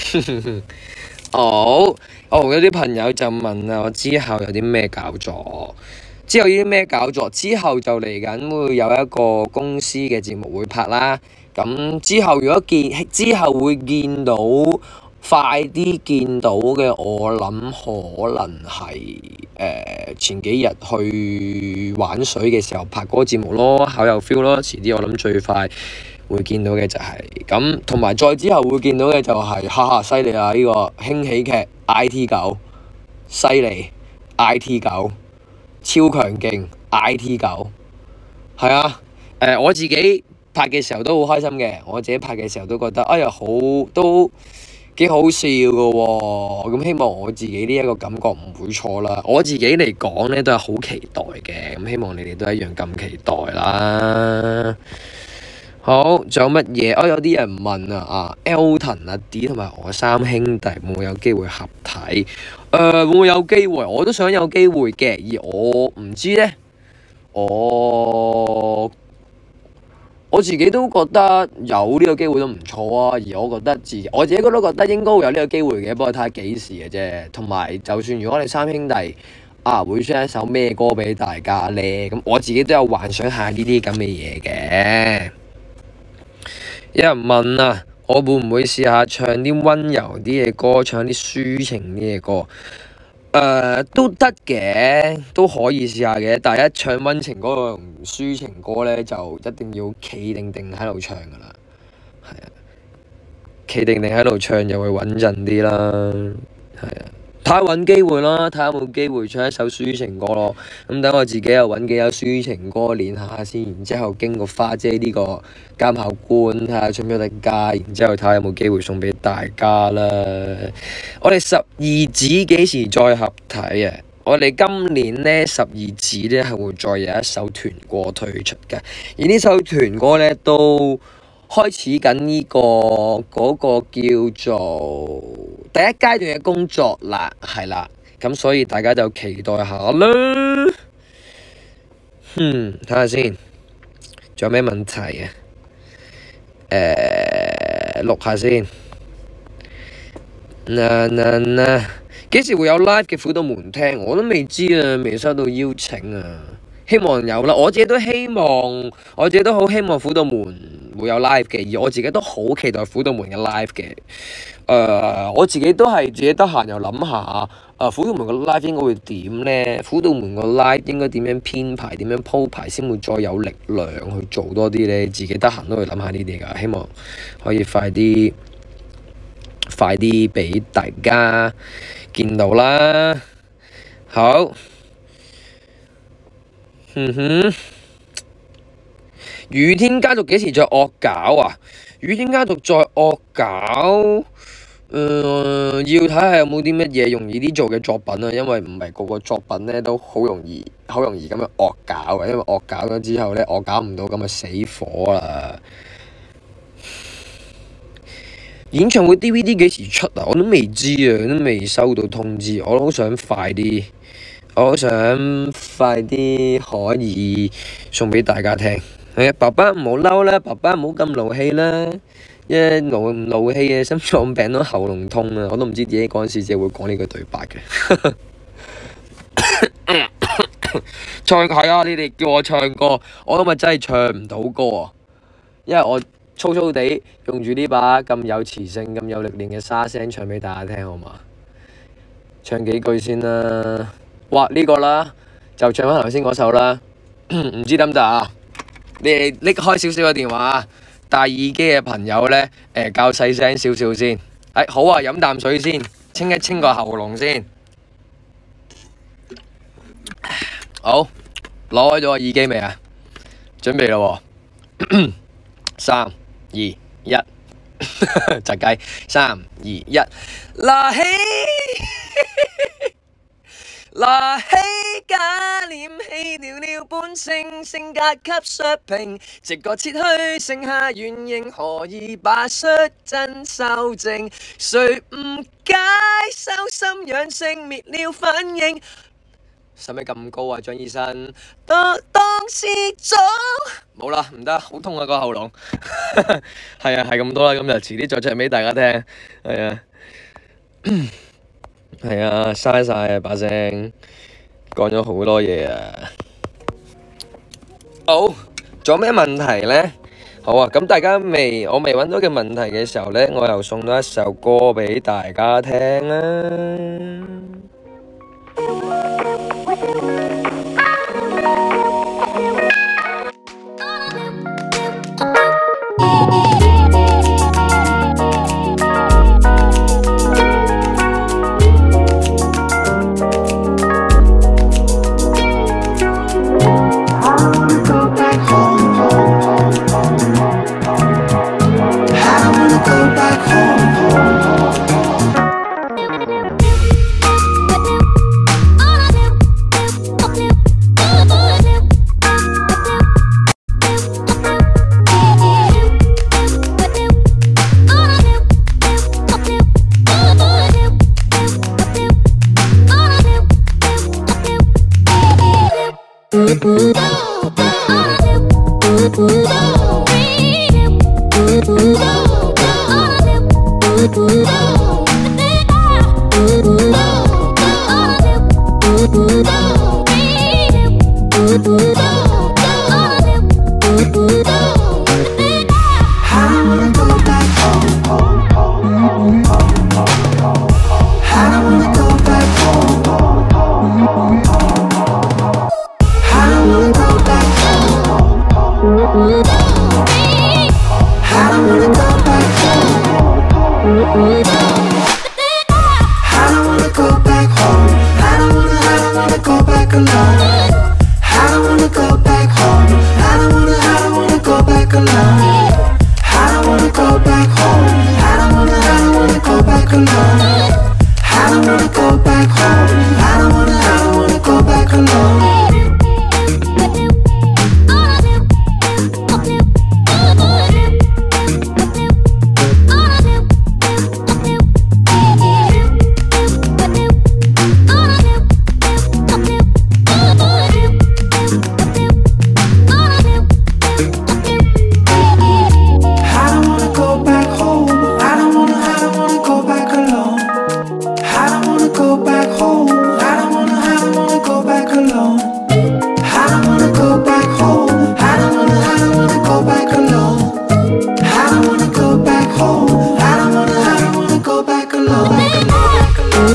好，哦，有啲朋友就問啊，我之後有啲咩搞作？之後有啲咩搞作？之後就嚟緊會有一個公司嘅節目會拍啦。咁之後如果見之後會見到快啲見到嘅，我諗可能係誒、呃、前幾日去玩水嘅時候拍嗰個節目咯，好有 feel 咯。遲啲我諗最快會見到嘅就係咁，同埋再之後會見到嘅就係、是、哈哈犀利啊！呢、這個輕喜劇 I T 九犀利 I T 九超強勁 I T 九係啊！誒、呃、我自己拍嘅時候都好開心嘅，我自己拍嘅時候都覺得哎呀好都幾好笑㗎喎！咁希望我自己呢一個感覺唔會錯啦。我自己嚟講咧都係好期待嘅，咁希望你哋都一樣咁期待啦。好，仲有乜嘢？哦，有啲人問啊，啊 Elton 阿 D 同埋我三兄弟會唔會有機會合體？誒、呃，會唔會有機會？我都想有機會嘅，而我唔知咧，我我自己都覺得有呢個機會都唔錯啊。而我覺得自己我自己都覺得應該會有呢個機會嘅，不過睇下幾時嘅啫。同埋，就算如果你三兄弟啊會出一首咩歌俾大家咧，咁我自己都有幻想下呢啲咁嘅嘢嘅。有人問啊，我會唔會試下唱啲溫柔啲嘅歌，唱啲抒情啲嘅歌？誒、呃，都得嘅，都可以試下嘅。但係一唱溫情歌同抒情歌咧，就一定要企定定喺度唱噶啦。係啊，企定定喺度唱就會穩陣啲啦。係啊。睇下揾機會啦，睇下有冇機會唱一首抒情歌咯。咁等我自己又揾幾首抒情歌練下先，然之後經過花姐呢個監考官睇下出唔出得街，然之後睇下有冇機會送俾大家啦。我哋十二指幾時再合體啊？我哋今年呢，十二指呢係會再有一首團歌推出嘅，而呢首團歌呢都開始緊呢、這個嗰、那個叫做第一階段嘅工作啦，係啦，咁所以大家就期待下啦。嗯，睇下先，仲有咩問題啊？ 誒錄下先。嗱嗱嗱，幾時會有 live 嘅輔導門聽？我都未知啊，未收到邀請啊。希望有啦，我自己都希望，我自己都好希望輔導門會有 live 嘅，而我自己都好期待輔導門嘅 live 嘅。誒、呃，我自己都係自己得閒又諗下，誒輔導門個 live 應該會點咧？輔導門個 live 應該點樣編排、點樣鋪排先會再有力量去做多啲咧？自己得閒都會諗下呢啲㗎，希望可以快啲。快啲俾大家見到啦！好，嗯哼，雨天家族幾時再惡搞啊？雨天家族再惡搞，誒、呃、要睇下有冇啲乜嘢容易啲做嘅作品啊，因為唔係個個作品咧都好容易，好容易咁樣惡搞嘅，因為惡搞咗之後咧，惡搞唔到咁就死火啦。演唱會 D V D 幾時出啊？我都未知啊，都未收到通知。我都好想快啲，我好想快啲可以送俾大家聽。係啊，爸爸唔好嬲啦，爸爸唔好咁怒氣啦。一怒怒氣嘅心臟病都喉嚨痛啊！我都唔知自己嗰陣時只會講呢句對白嘅。唱係啊！你哋叫我唱歌，我今日真係唱唔到歌啊，因為我。粗粗地用住呢把咁有磁性、咁有力練嘅沙聲唱俾大家聽，好嘛？唱幾句先啦。哇！呢個啦，就唱翻頭先嗰首啦。唔知得唔得啊？你哋拎開少少個電話，戴耳機嘅朋友咧，誒較細聲少少先。誒好啊，飲啖水先，清一清個喉嚨先。好，攞開咗個耳機未啊？準備咯喎！三二一，窒雞！三二一，拿起拿起假臉，棄掉了本性，性格給削平，直覺切去，剩下原形，何以把率真修正？誰誤解修心養性，滅了反應。使咪咁高啊，張醫生？當當時總冇啦，唔得，好痛啊個喉嚨。係啊，係咁多啦，咁就遲啲再唱俾大家聽。係啊，係啊，嘥晒啊把聲，講咗好多嘢啊。好，仲有咩問題咧？好啊，咁大家未我未揾到嘅問題嘅時候咧，我又送咗一首歌俾大家聽啦。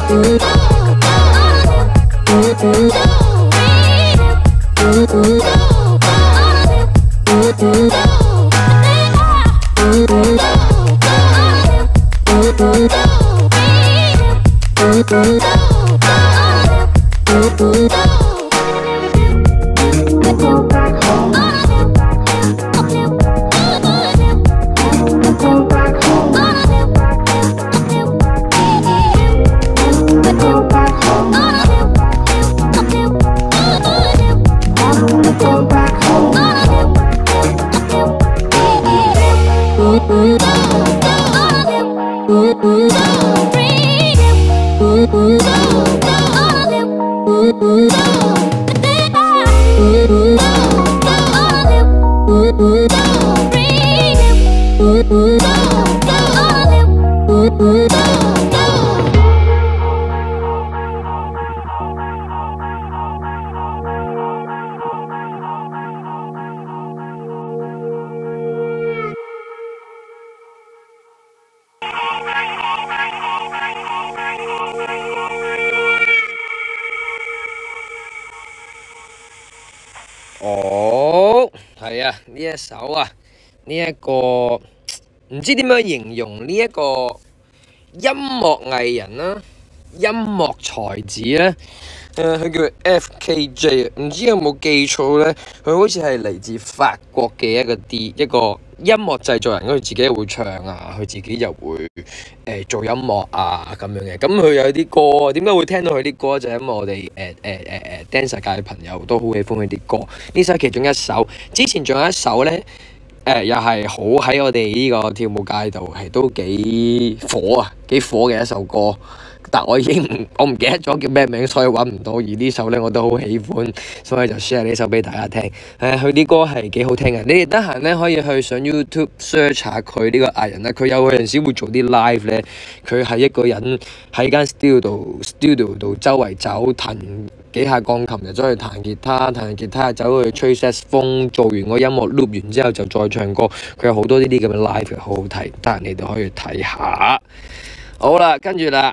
哦，係啊，呢一首啊，呢、這、一個唔知點樣形容呢一個音樂藝人啦、音樂才子咧，誒、佢叫 F K J， 唔知有冇記錯咧？佢好似係嚟自法國嘅一個 D 一個音樂製作人，佢自己會唱啊，佢自己又會誒、呃、做音樂啊咁樣嘅。咁佢有啲歌，點解會聽到佢啲歌？就係、因為我哋誒誒誒誒 dancer 界嘅朋友都好喜歡佢啲歌。呢首係其中一首，之前仲有一首咧，誒、呃、又係好喺我哋呢個跳舞界度係都幾火啊，幾火嘅一首歌。但我已經唔我唔記得咗叫咩名，所以揾唔到。而呢首咧我都好喜歡，所以就 share 呢首俾大家聽。誒，佢啲歌係幾好聽嘅。你哋得閒咧可以去上 YouTube search 下佢呢個藝人啦。佢有陣時會做啲 live 咧，佢係一個人喺間 studio 度 studio 度周圍走，彈幾下鋼琴，就走去彈吉他，彈吉他走去吹 saxophone，做完個音樂 loop 完之後就再唱歌。佢有好多呢啲咁嘅 live，好好睇，得閒你哋可以睇下。好啦，跟住啦。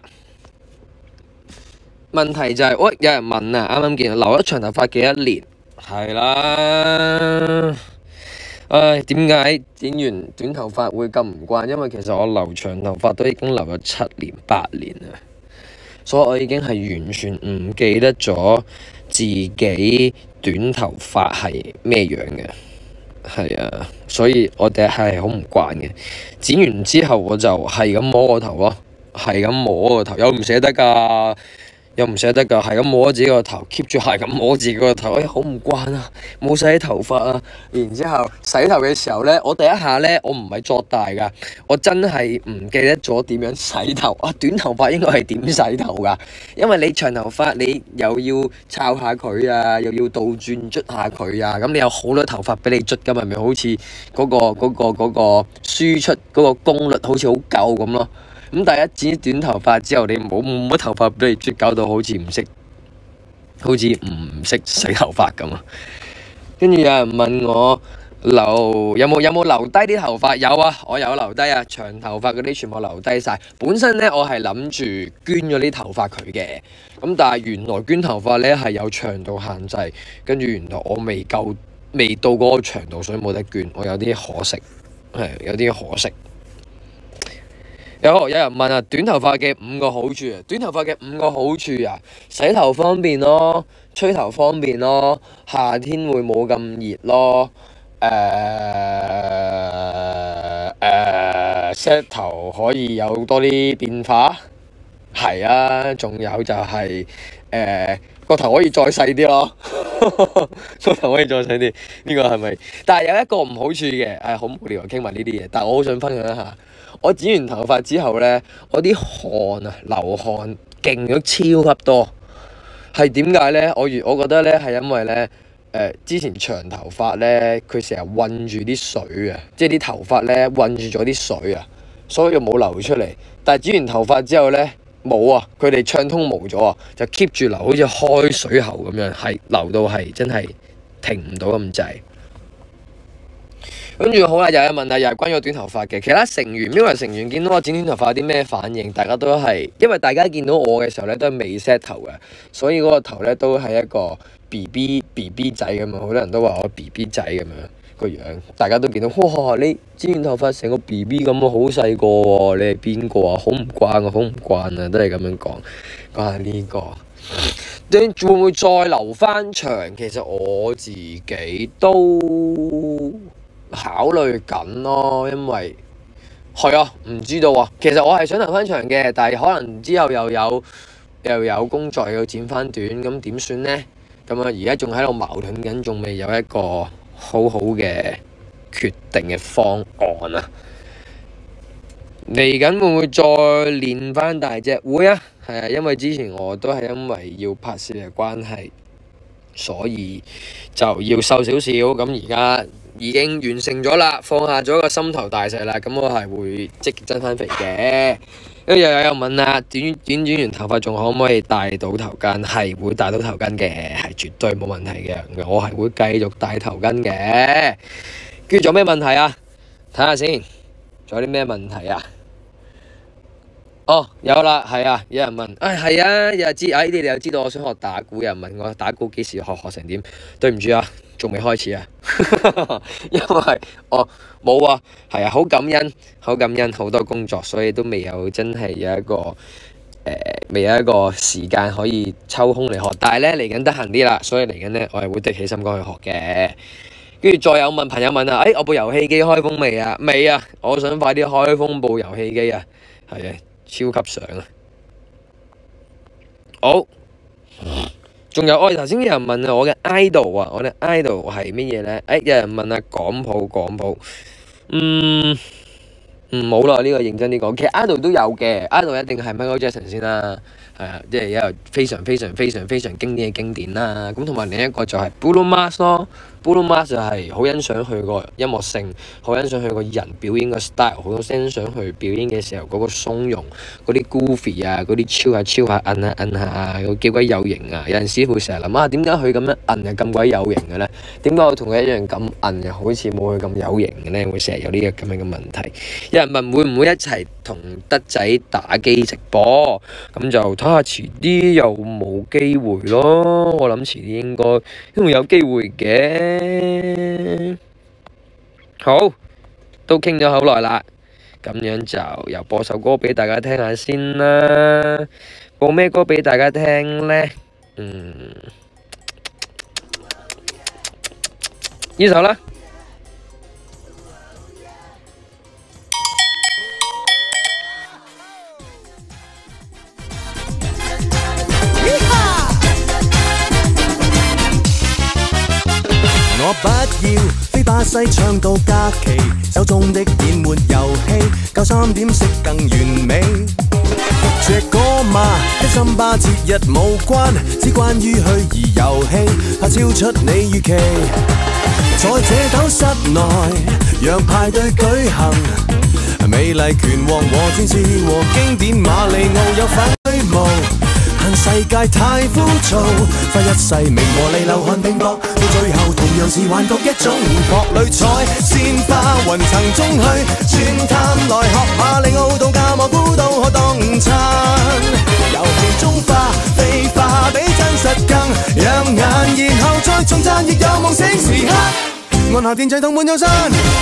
問題就係、是，喂，有人問啊，啱啱見留咗長頭髮幾多年？係啦，唉，點解剪完短頭髮會咁唔慣？因為其實我留長頭髮都已經留咗七年八年啦，所以我已經係完全唔記得咗自己短頭髮係咩樣嘅。係啊，所以我哋係好唔慣嘅。剪完之後我就係咁摸個頭咯，係咁摸個頭，又唔捨得㗎。又唔捨得㗎，係咁摸自己個頭 ，keep 住係咁摸自己個頭，哎，好唔慣啊！冇洗頭髮啊，然之後洗頭嘅時候咧，我第一下咧，我唔係作大㗎，我真係唔記得咗點樣洗頭啊！短頭髮應該係點洗頭㗎？因為你長頭髮你又要摷下佢啊，又要倒轉捽下佢啊，咁你有好多頭髮俾你捽㗎嘛，咪好似嗰個嗰個嗰個輸出嗰個功率好似好夠咁咯。咁第一剪短頭髮之後，你冇冇乜頭髮俾你捽，搞到好似唔識，好似唔識洗頭髮咁啊！跟住有人問我留有冇有冇留低啲頭髮？有啊，我有留低啊，長頭髮嗰啲全部留低晒。本身咧，我係諗住捐咗啲頭髮佢嘅，咁但係原來捐頭髮咧係有長度限制，跟住原來我未夠，未到嗰個長度，所以冇得捐，我有啲可惜，係有啲可惜。有有人問啊，短頭髮嘅五個好處啊，短頭髮嘅五個好處啊，洗頭方便咯，吹頭方便咯，夏天會冇咁熱咯，誒誒 set 頭可以有多啲變化，係啊，仲有就係誒個頭可以再細啲咯，個頭可以再細啲，呢個係咪？但係有一個唔好處嘅，誒好無聊傾埋呢啲嘢，但係我好想分享一下。我剪完頭髮之後咧，我啲汗啊，流汗勁咗超級多。係點解咧？我如我覺得咧係因為咧，誒、呃、之前長頭髮咧，佢成日韞住啲水啊，即係啲頭髮咧韞住咗啲水啊，所以就冇流出嚟。但係剪完頭髮之後咧，冇啊，佢哋暢通冇咗啊，就 keep 住流，好似開水喉咁樣，係流到係真係停唔到咁滯。 跟住好啦，又有問啦，又係關於我短頭髮嘅。其他成員 ，Mirror 成員見到我剪短頭髮有啲咩反應？大家都係，因為大家見到我嘅時候咧，都係未 set 頭嘅，所以嗰個頭咧都係一個 B B B B 仔咁樣。好多人都話我 B B 仔咁樣個樣，大家都見到哇！你剪短頭髮成個 B B 咁啊，好細個喎！你係邊個啊？好唔慣啊，好唔慣啊，都係咁樣講。講下呢個。你會唔會再留翻長？其實我自己都考慮緊咯，因為係啊，唔知道啊。其實我係想留翻長嘅，但係可能之後又有又有工作要剪翻短，咁點算呢？咁啊，而家仲喺度矛盾緊，仲未有一個好好嘅決定嘅方案啊！嚟緊會唔會再練翻大隻？會啊！係啊，因為之前我都係因為要拍攝嘅關係，所以就要瘦少少。咁而家已經完成咗啦，放下咗個心頭大石啦。咁我係會積極增翻肥嘅。跟住又有人問啦，短短短完頭髮仲可唔可以戴到頭巾？係會戴到頭巾嘅，係絕對冇問題嘅。我係會繼續戴頭巾嘅。跟住仲有咩問題啊？睇下先，仲有啲咩問題啊？哦，有啦，係啊，有人問，唉、哎，係啊，有人知，哎，你哋又知道我想學打鼓，有人問我打鼓幾時學，學成點？對唔住啊，仲未開始啊，因為哦冇啊，係啊，好感恩，好感恩，好多工作，所以都未有真係有一個誒、呃，未有一個時間可以抽空嚟學，但係咧嚟緊得閒啲啦，所以嚟緊咧我係會的起心肝去學嘅。跟住再有問朋友問啊，誒、哎，我部遊戲機開封未啊？未啊，我想快啲開封部遊戲機啊，係啊。超級想啊！好，仲有我哋頭先有人問啊，我嘅 idol 啊，我哋 idol 係乜嘢咧？誒，有人問啊，廣普廣普，嗯，唔好啦，呢個認真啲講，其實 idol 都有嘅 ，idol 一定係 Michael Jackson 先啦，係啊，即係一個非常非常非常非常經典嘅經典啦。咁同埋另一個就係 Bruno Mars 咯。Bruno Mars 就係好欣賞佢個音樂性，好欣賞佢個人表演個 style，好多欣賞佢表演嘅時候嗰個鬆容，嗰啲 goofy 啊，嗰啲超下超下，摁下摁下啊，幾鬼有型啊！有陣時會成日諗啊，點解佢咁樣摁係咁鬼有型嘅咧？點解我同佢一樣咁摁又好似冇佢咁有型嘅咧？會成日有呢個咁樣嘅問題。有人問會唔會一齊同德仔打機直播？咁就睇下遲啲有冇機會咯。我諗遲啲應該都會有機會嘅。好，都傾咗好耐啦，咁樣就又播首歌俾大家聽下先啦。播咩歌俾大家聽呢？嗯，呢首啦。 我不要飛巴西唱到假期，手中的演沒遊戲，夠三點式更完美。這歌嘛，跟森巴節日無關，只關於虛擬遊戲，怕超出你預期。在這斗室內，讓派對舉行，美麗拳王和戰士和經典馬里奧有反虛無。世界太枯燥，花一世名和利流汗拼搏，到最後同樣是幻覺一種各類彩鮮花雲層中去轉探，來學馬里奧度假蘑菇都可當餐。遊戲中化非化比真實更養眼，然後再重讚亦有夢醒時刻，按下電掣痛滿有身。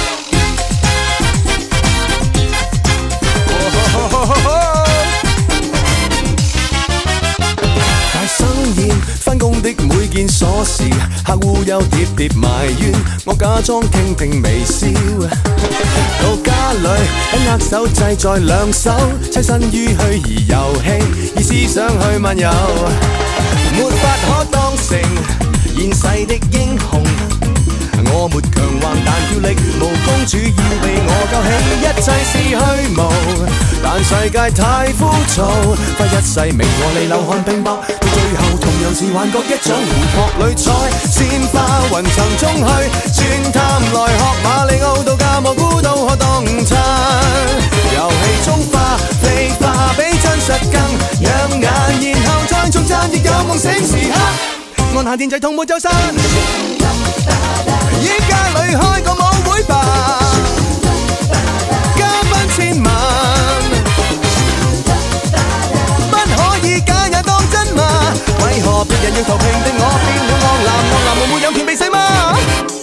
生厭返工的每件瑣事，客戶又喋喋埋怨，我假裝傾聽微笑。到家裏緊握手掣在兩手，棲身於虛擬遊戲，以思想去漫遊，沒法可當成現世的英雄。我沒強橫但跳力無，公主要被我救起，一切是虛無，但世界太枯燥，花一世名和利流汗拼搏，到最後同樣是幻覺一種各類彩鮮花雲層中去轉探，來學馬里奧度假蘑菇都可當餐。遊戲中化非化比真實更養眼，然後再重讚亦有夢醒時刻，按下電掣痛沒周身。依家裏開個舞會。 會吧？加班千萬，不可以假也當真嘛？為何別人要投屏定我變了惡男？惡男們沒有權被死嗎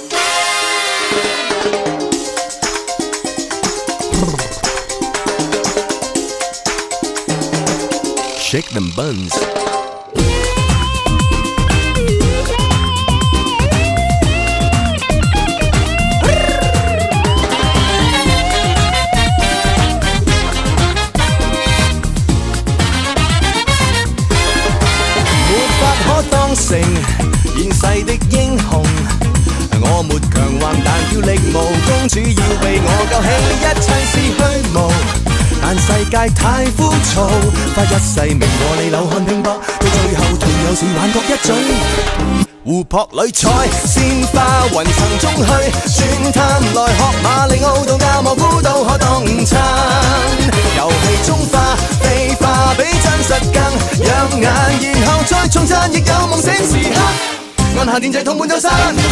？Shake them buns。成現世的英雄，我沒強橫，但跳力無，公主要被我救起，一切是虛無。但世界太枯燥，花一世名和你流汗拼搏，到最後同樣是幻覺一種。湖泊裏採鮮花，雲層中去轉探，來學馬里奧度假蘑菇都可當午餐。遊戲中化非化比真實更養眼，然後再重讚亦有夢醒時刻，按下電掣痛滿周身。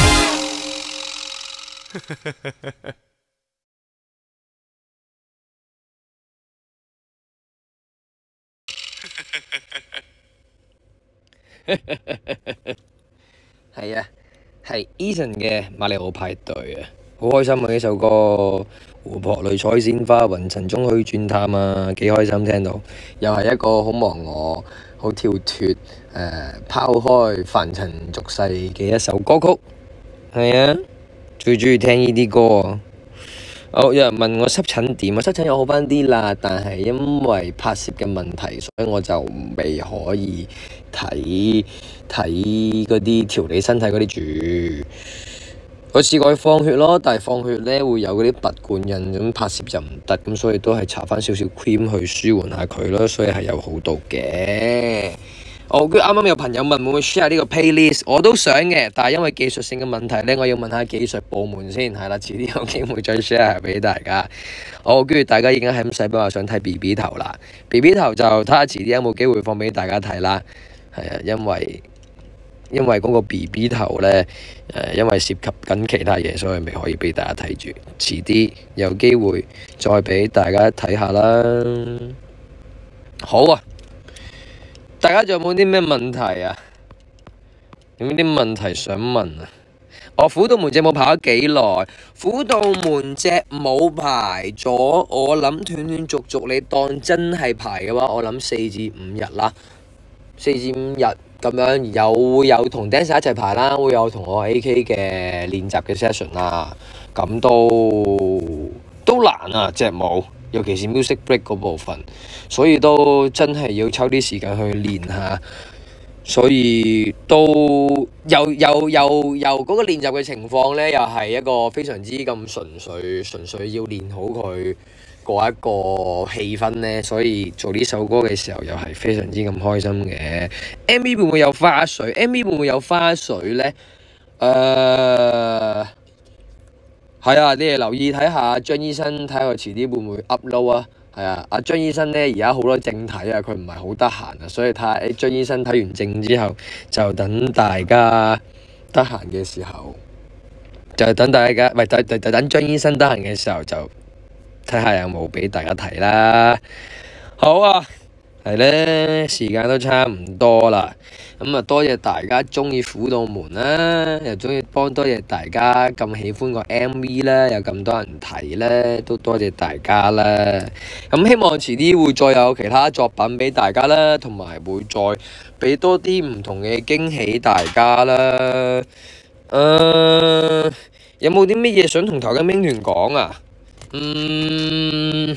係啊，係 Eason 嘅馬里奧派對啊，好開心啊！呢首歌湖泊裏採鮮花，雲層中去轉探啊，幾開心聽到。又係一個好忘我、好跳脱、誒、呃、拋開凡塵俗世嘅一首歌曲。係啊，最中意聽呢啲歌啊！哦，有人問我濕疹點啊？濕疹有好翻啲啦，但係因為拍攝嘅問題，所以我就未可以睇睇嗰啲調理身體嗰啲住。我試過去放血咯，但係放血咧會有嗰啲拔罐印，咁拍攝就唔得，咁所以都係搽翻少少 cream 去舒緩下佢咯，所以係有好到嘅。哦，跟住啱啱有朋友問會唔會 share 呢個 playlist， 我都想嘅，但係因為技術性嘅問題咧，我要問下技術部門先，係啦，遲啲有機會再 share 俾大家。好，跟住大家已經喺咁細筆話想睇 B B 頭啦 ，B B 頭就睇下遲啲有冇機會放俾大家睇啦。係啊，因為因為嗰個 B B 頭咧，誒、呃，因為涉及緊其他嘢，所以未可以俾大家睇住。遲啲有機會再俾大家睇下啦。好啊。大家仲有冇啲咩問題啊？有冇啲問題想問啊？我虎度門隻舞排咗幾耐？虎度門隻舞排咗，我諗斷斷續續，你當真係排嘅話，我諗四至五日啦。四至五日咁樣，有會有同 dancer 一齊排啦，會有同我 A K 嘅練習嘅 session 啦。咁都都難啊，隻舞。尤其是 music break 嗰部分，所以都真係要抽啲時間去練下，所以都又又又又嗰個練習嘅情況咧，又係一個非常之咁純粹，純粹要練好佢嗰一個氣氛咧，所以做呢首歌嘅時候又係非常之咁開心嘅。M V 會唔會有花絮 ？M V 會唔會有花絮咧？誒、uh。係啊，你哋留意睇下張醫生，睇下佢遲啲會唔會 upload 啊？係啊，阿張醫生咧而家好多症睇啊，佢唔係好得閒啊，所以睇下誒張醫生睇完症之後，就等大家得閒嘅時候，就等大家，唔係就就就等張醫生得閒嘅時候就睇下有冇俾大家睇啦。好啊，係咧，時間都差唔多啦。咁啊，多謝大家中意虎度門啦，又中意幫多謝大家咁喜歡個 M V 啦，有咁多人睇咧，都多謝大家啦。咁希望遲啲會再有其他作品俾大家啦，同埋會再俾多啲唔同嘅驚喜大家啦。誒、呃，有冇啲乜嘢想同頭家兵團講啊？嗯，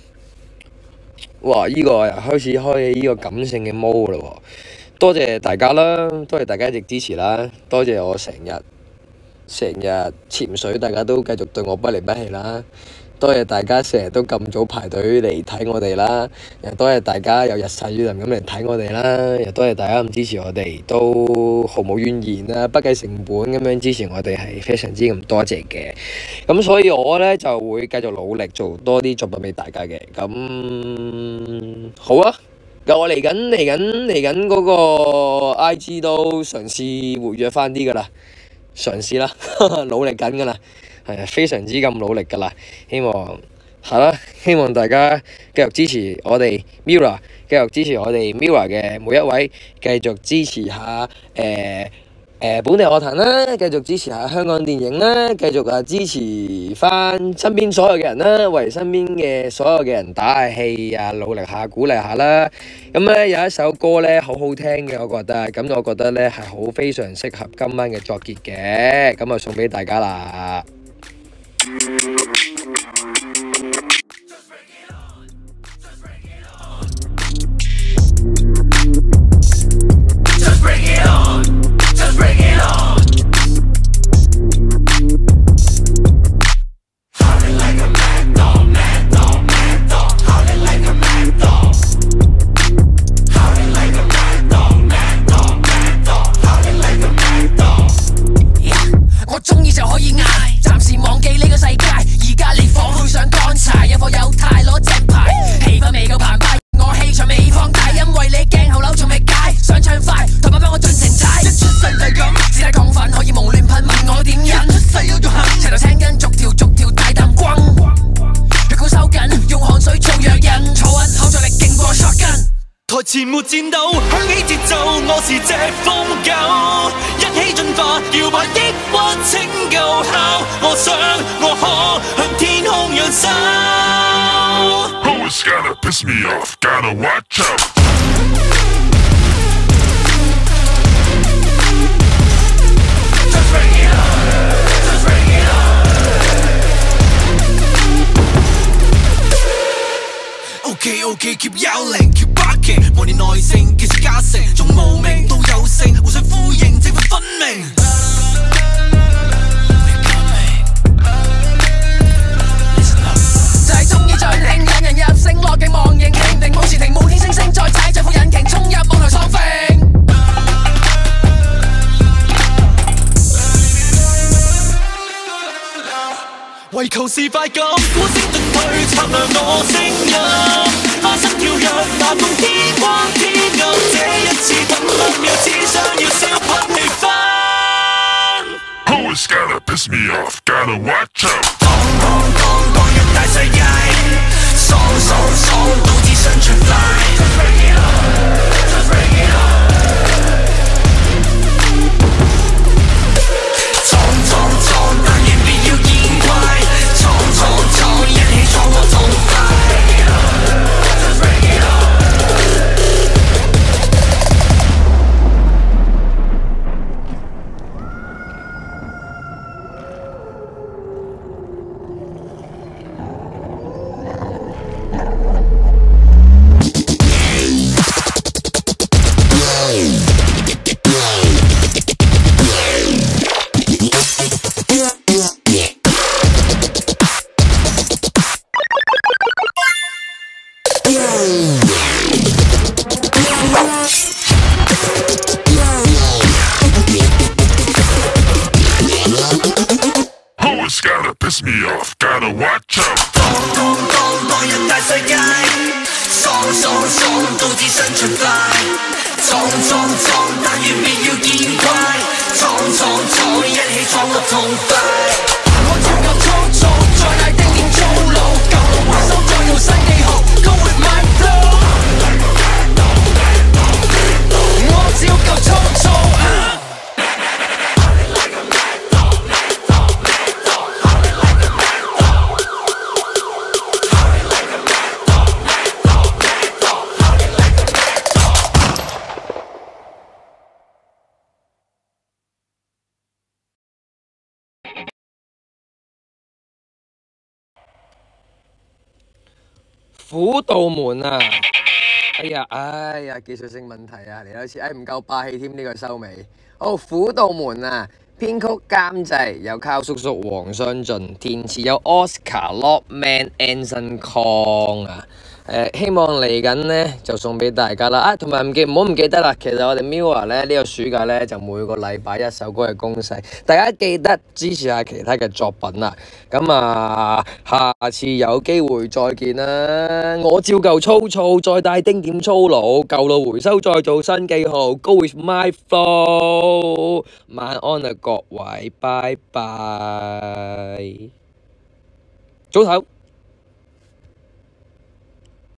哇！依、這個又開始開起依個感性嘅毛啦喎〜多謝大家啦，多謝大家一直支持啦，多謝我成日成日潛水，大家都繼續對我不離不棄啦。多謝大家成日都咁早排隊嚟睇我哋啦，又多謝大家有日曬雨淋咁嚟睇我哋啦，又多謝大家咁支持我哋，都毫無怨言啦，不計成本咁樣支持我哋，係非常之咁多謝嘅。咁所以我咧就會繼續努力做多啲作品俾大家嘅。咁好啊！咁我嚟緊嚟緊嚟緊嗰個 I G 都嘗試活躍翻啲噶啦，嘗試啦，努力緊噶啦。 係啊，非常之咁努力㗎啦。希望係啦，希望大家繼續支持我哋 Mirror， 繼續支持我哋 Mirror 嘅每一位，繼續支持下誒。呃誒本地樂壇啦，繼續支持下香港電影啦，繼續啊支持翻身邊所有嘅人啦，為身邊嘅所有嘅人打下氣啊，努力下，鼓勵下啦。咁咧有一首歌咧好好聽嘅，我覺得，咁我覺得咧係好非常適合今晚嘅作結嘅，咁啊送俾大家啦。 前沒戰鬥，響起節奏，我是隻瘋狗，一起進化，搖擺抑鬱拯救效，我想我可向天空揚手。 Who is gonna piss me off? Gotta watch out. Just bring it on, just bring it on. OK OK keep yelling keep barking， 磨練耐性，技術加成，從無名到有性，互相呼應，正反分明。就係鍾意盡興，引人入勝，落勁忘形，停定冇時停，冇天星星，再踩著副引擎，衝入舞台喪揈。為求是快感，呼聲進退，策略我聲音，花心跳躍，踏動天光天暗，這一次等不秒，只想要燒噴氣氛。 Who is gonna piss me off? Gotta watch out. 當當當當入大世界，爽爽爽到只想盡快。Just bring it on, just bring it on。闖闖闖，但願別要見怪。闖闖闖，一起闖我痛快。Just bring it on。 Piss me off, gotta watch out. 當當當當入大世界，爽爽爽到只想盡快。闖闖闖，但願別要見怪。闖闖闖，一起闖我痛快。我超級粗糙，再大的點粗魯，舊路回收再用新記號 ，Go with my flow。我超級粗糙。 虎道門啊！哎呀，哎呀，技術性問題啊，嚟多次，哎唔夠霸氣添呢、這個收尾。好，虎道門啊，編曲監製有靠叔叔黃湘俊，填詞有 Oscar Lockman Anson Kong 啊。 呃、希望嚟緊呢就送俾大家啦。啊，同埋唔記唔好唔記得啦，其實我哋 Mirror 咧呢、呢個暑假咧就每個禮拜一首歌嘅攻勢，大家記得支持下其他嘅作品啦。咁啊，下次有機會再見啦。我照舊粗糙，再帶丁點粗魯，舊路回收再做新記號。Go with my flow。晚安啊各位，拜拜。早唞。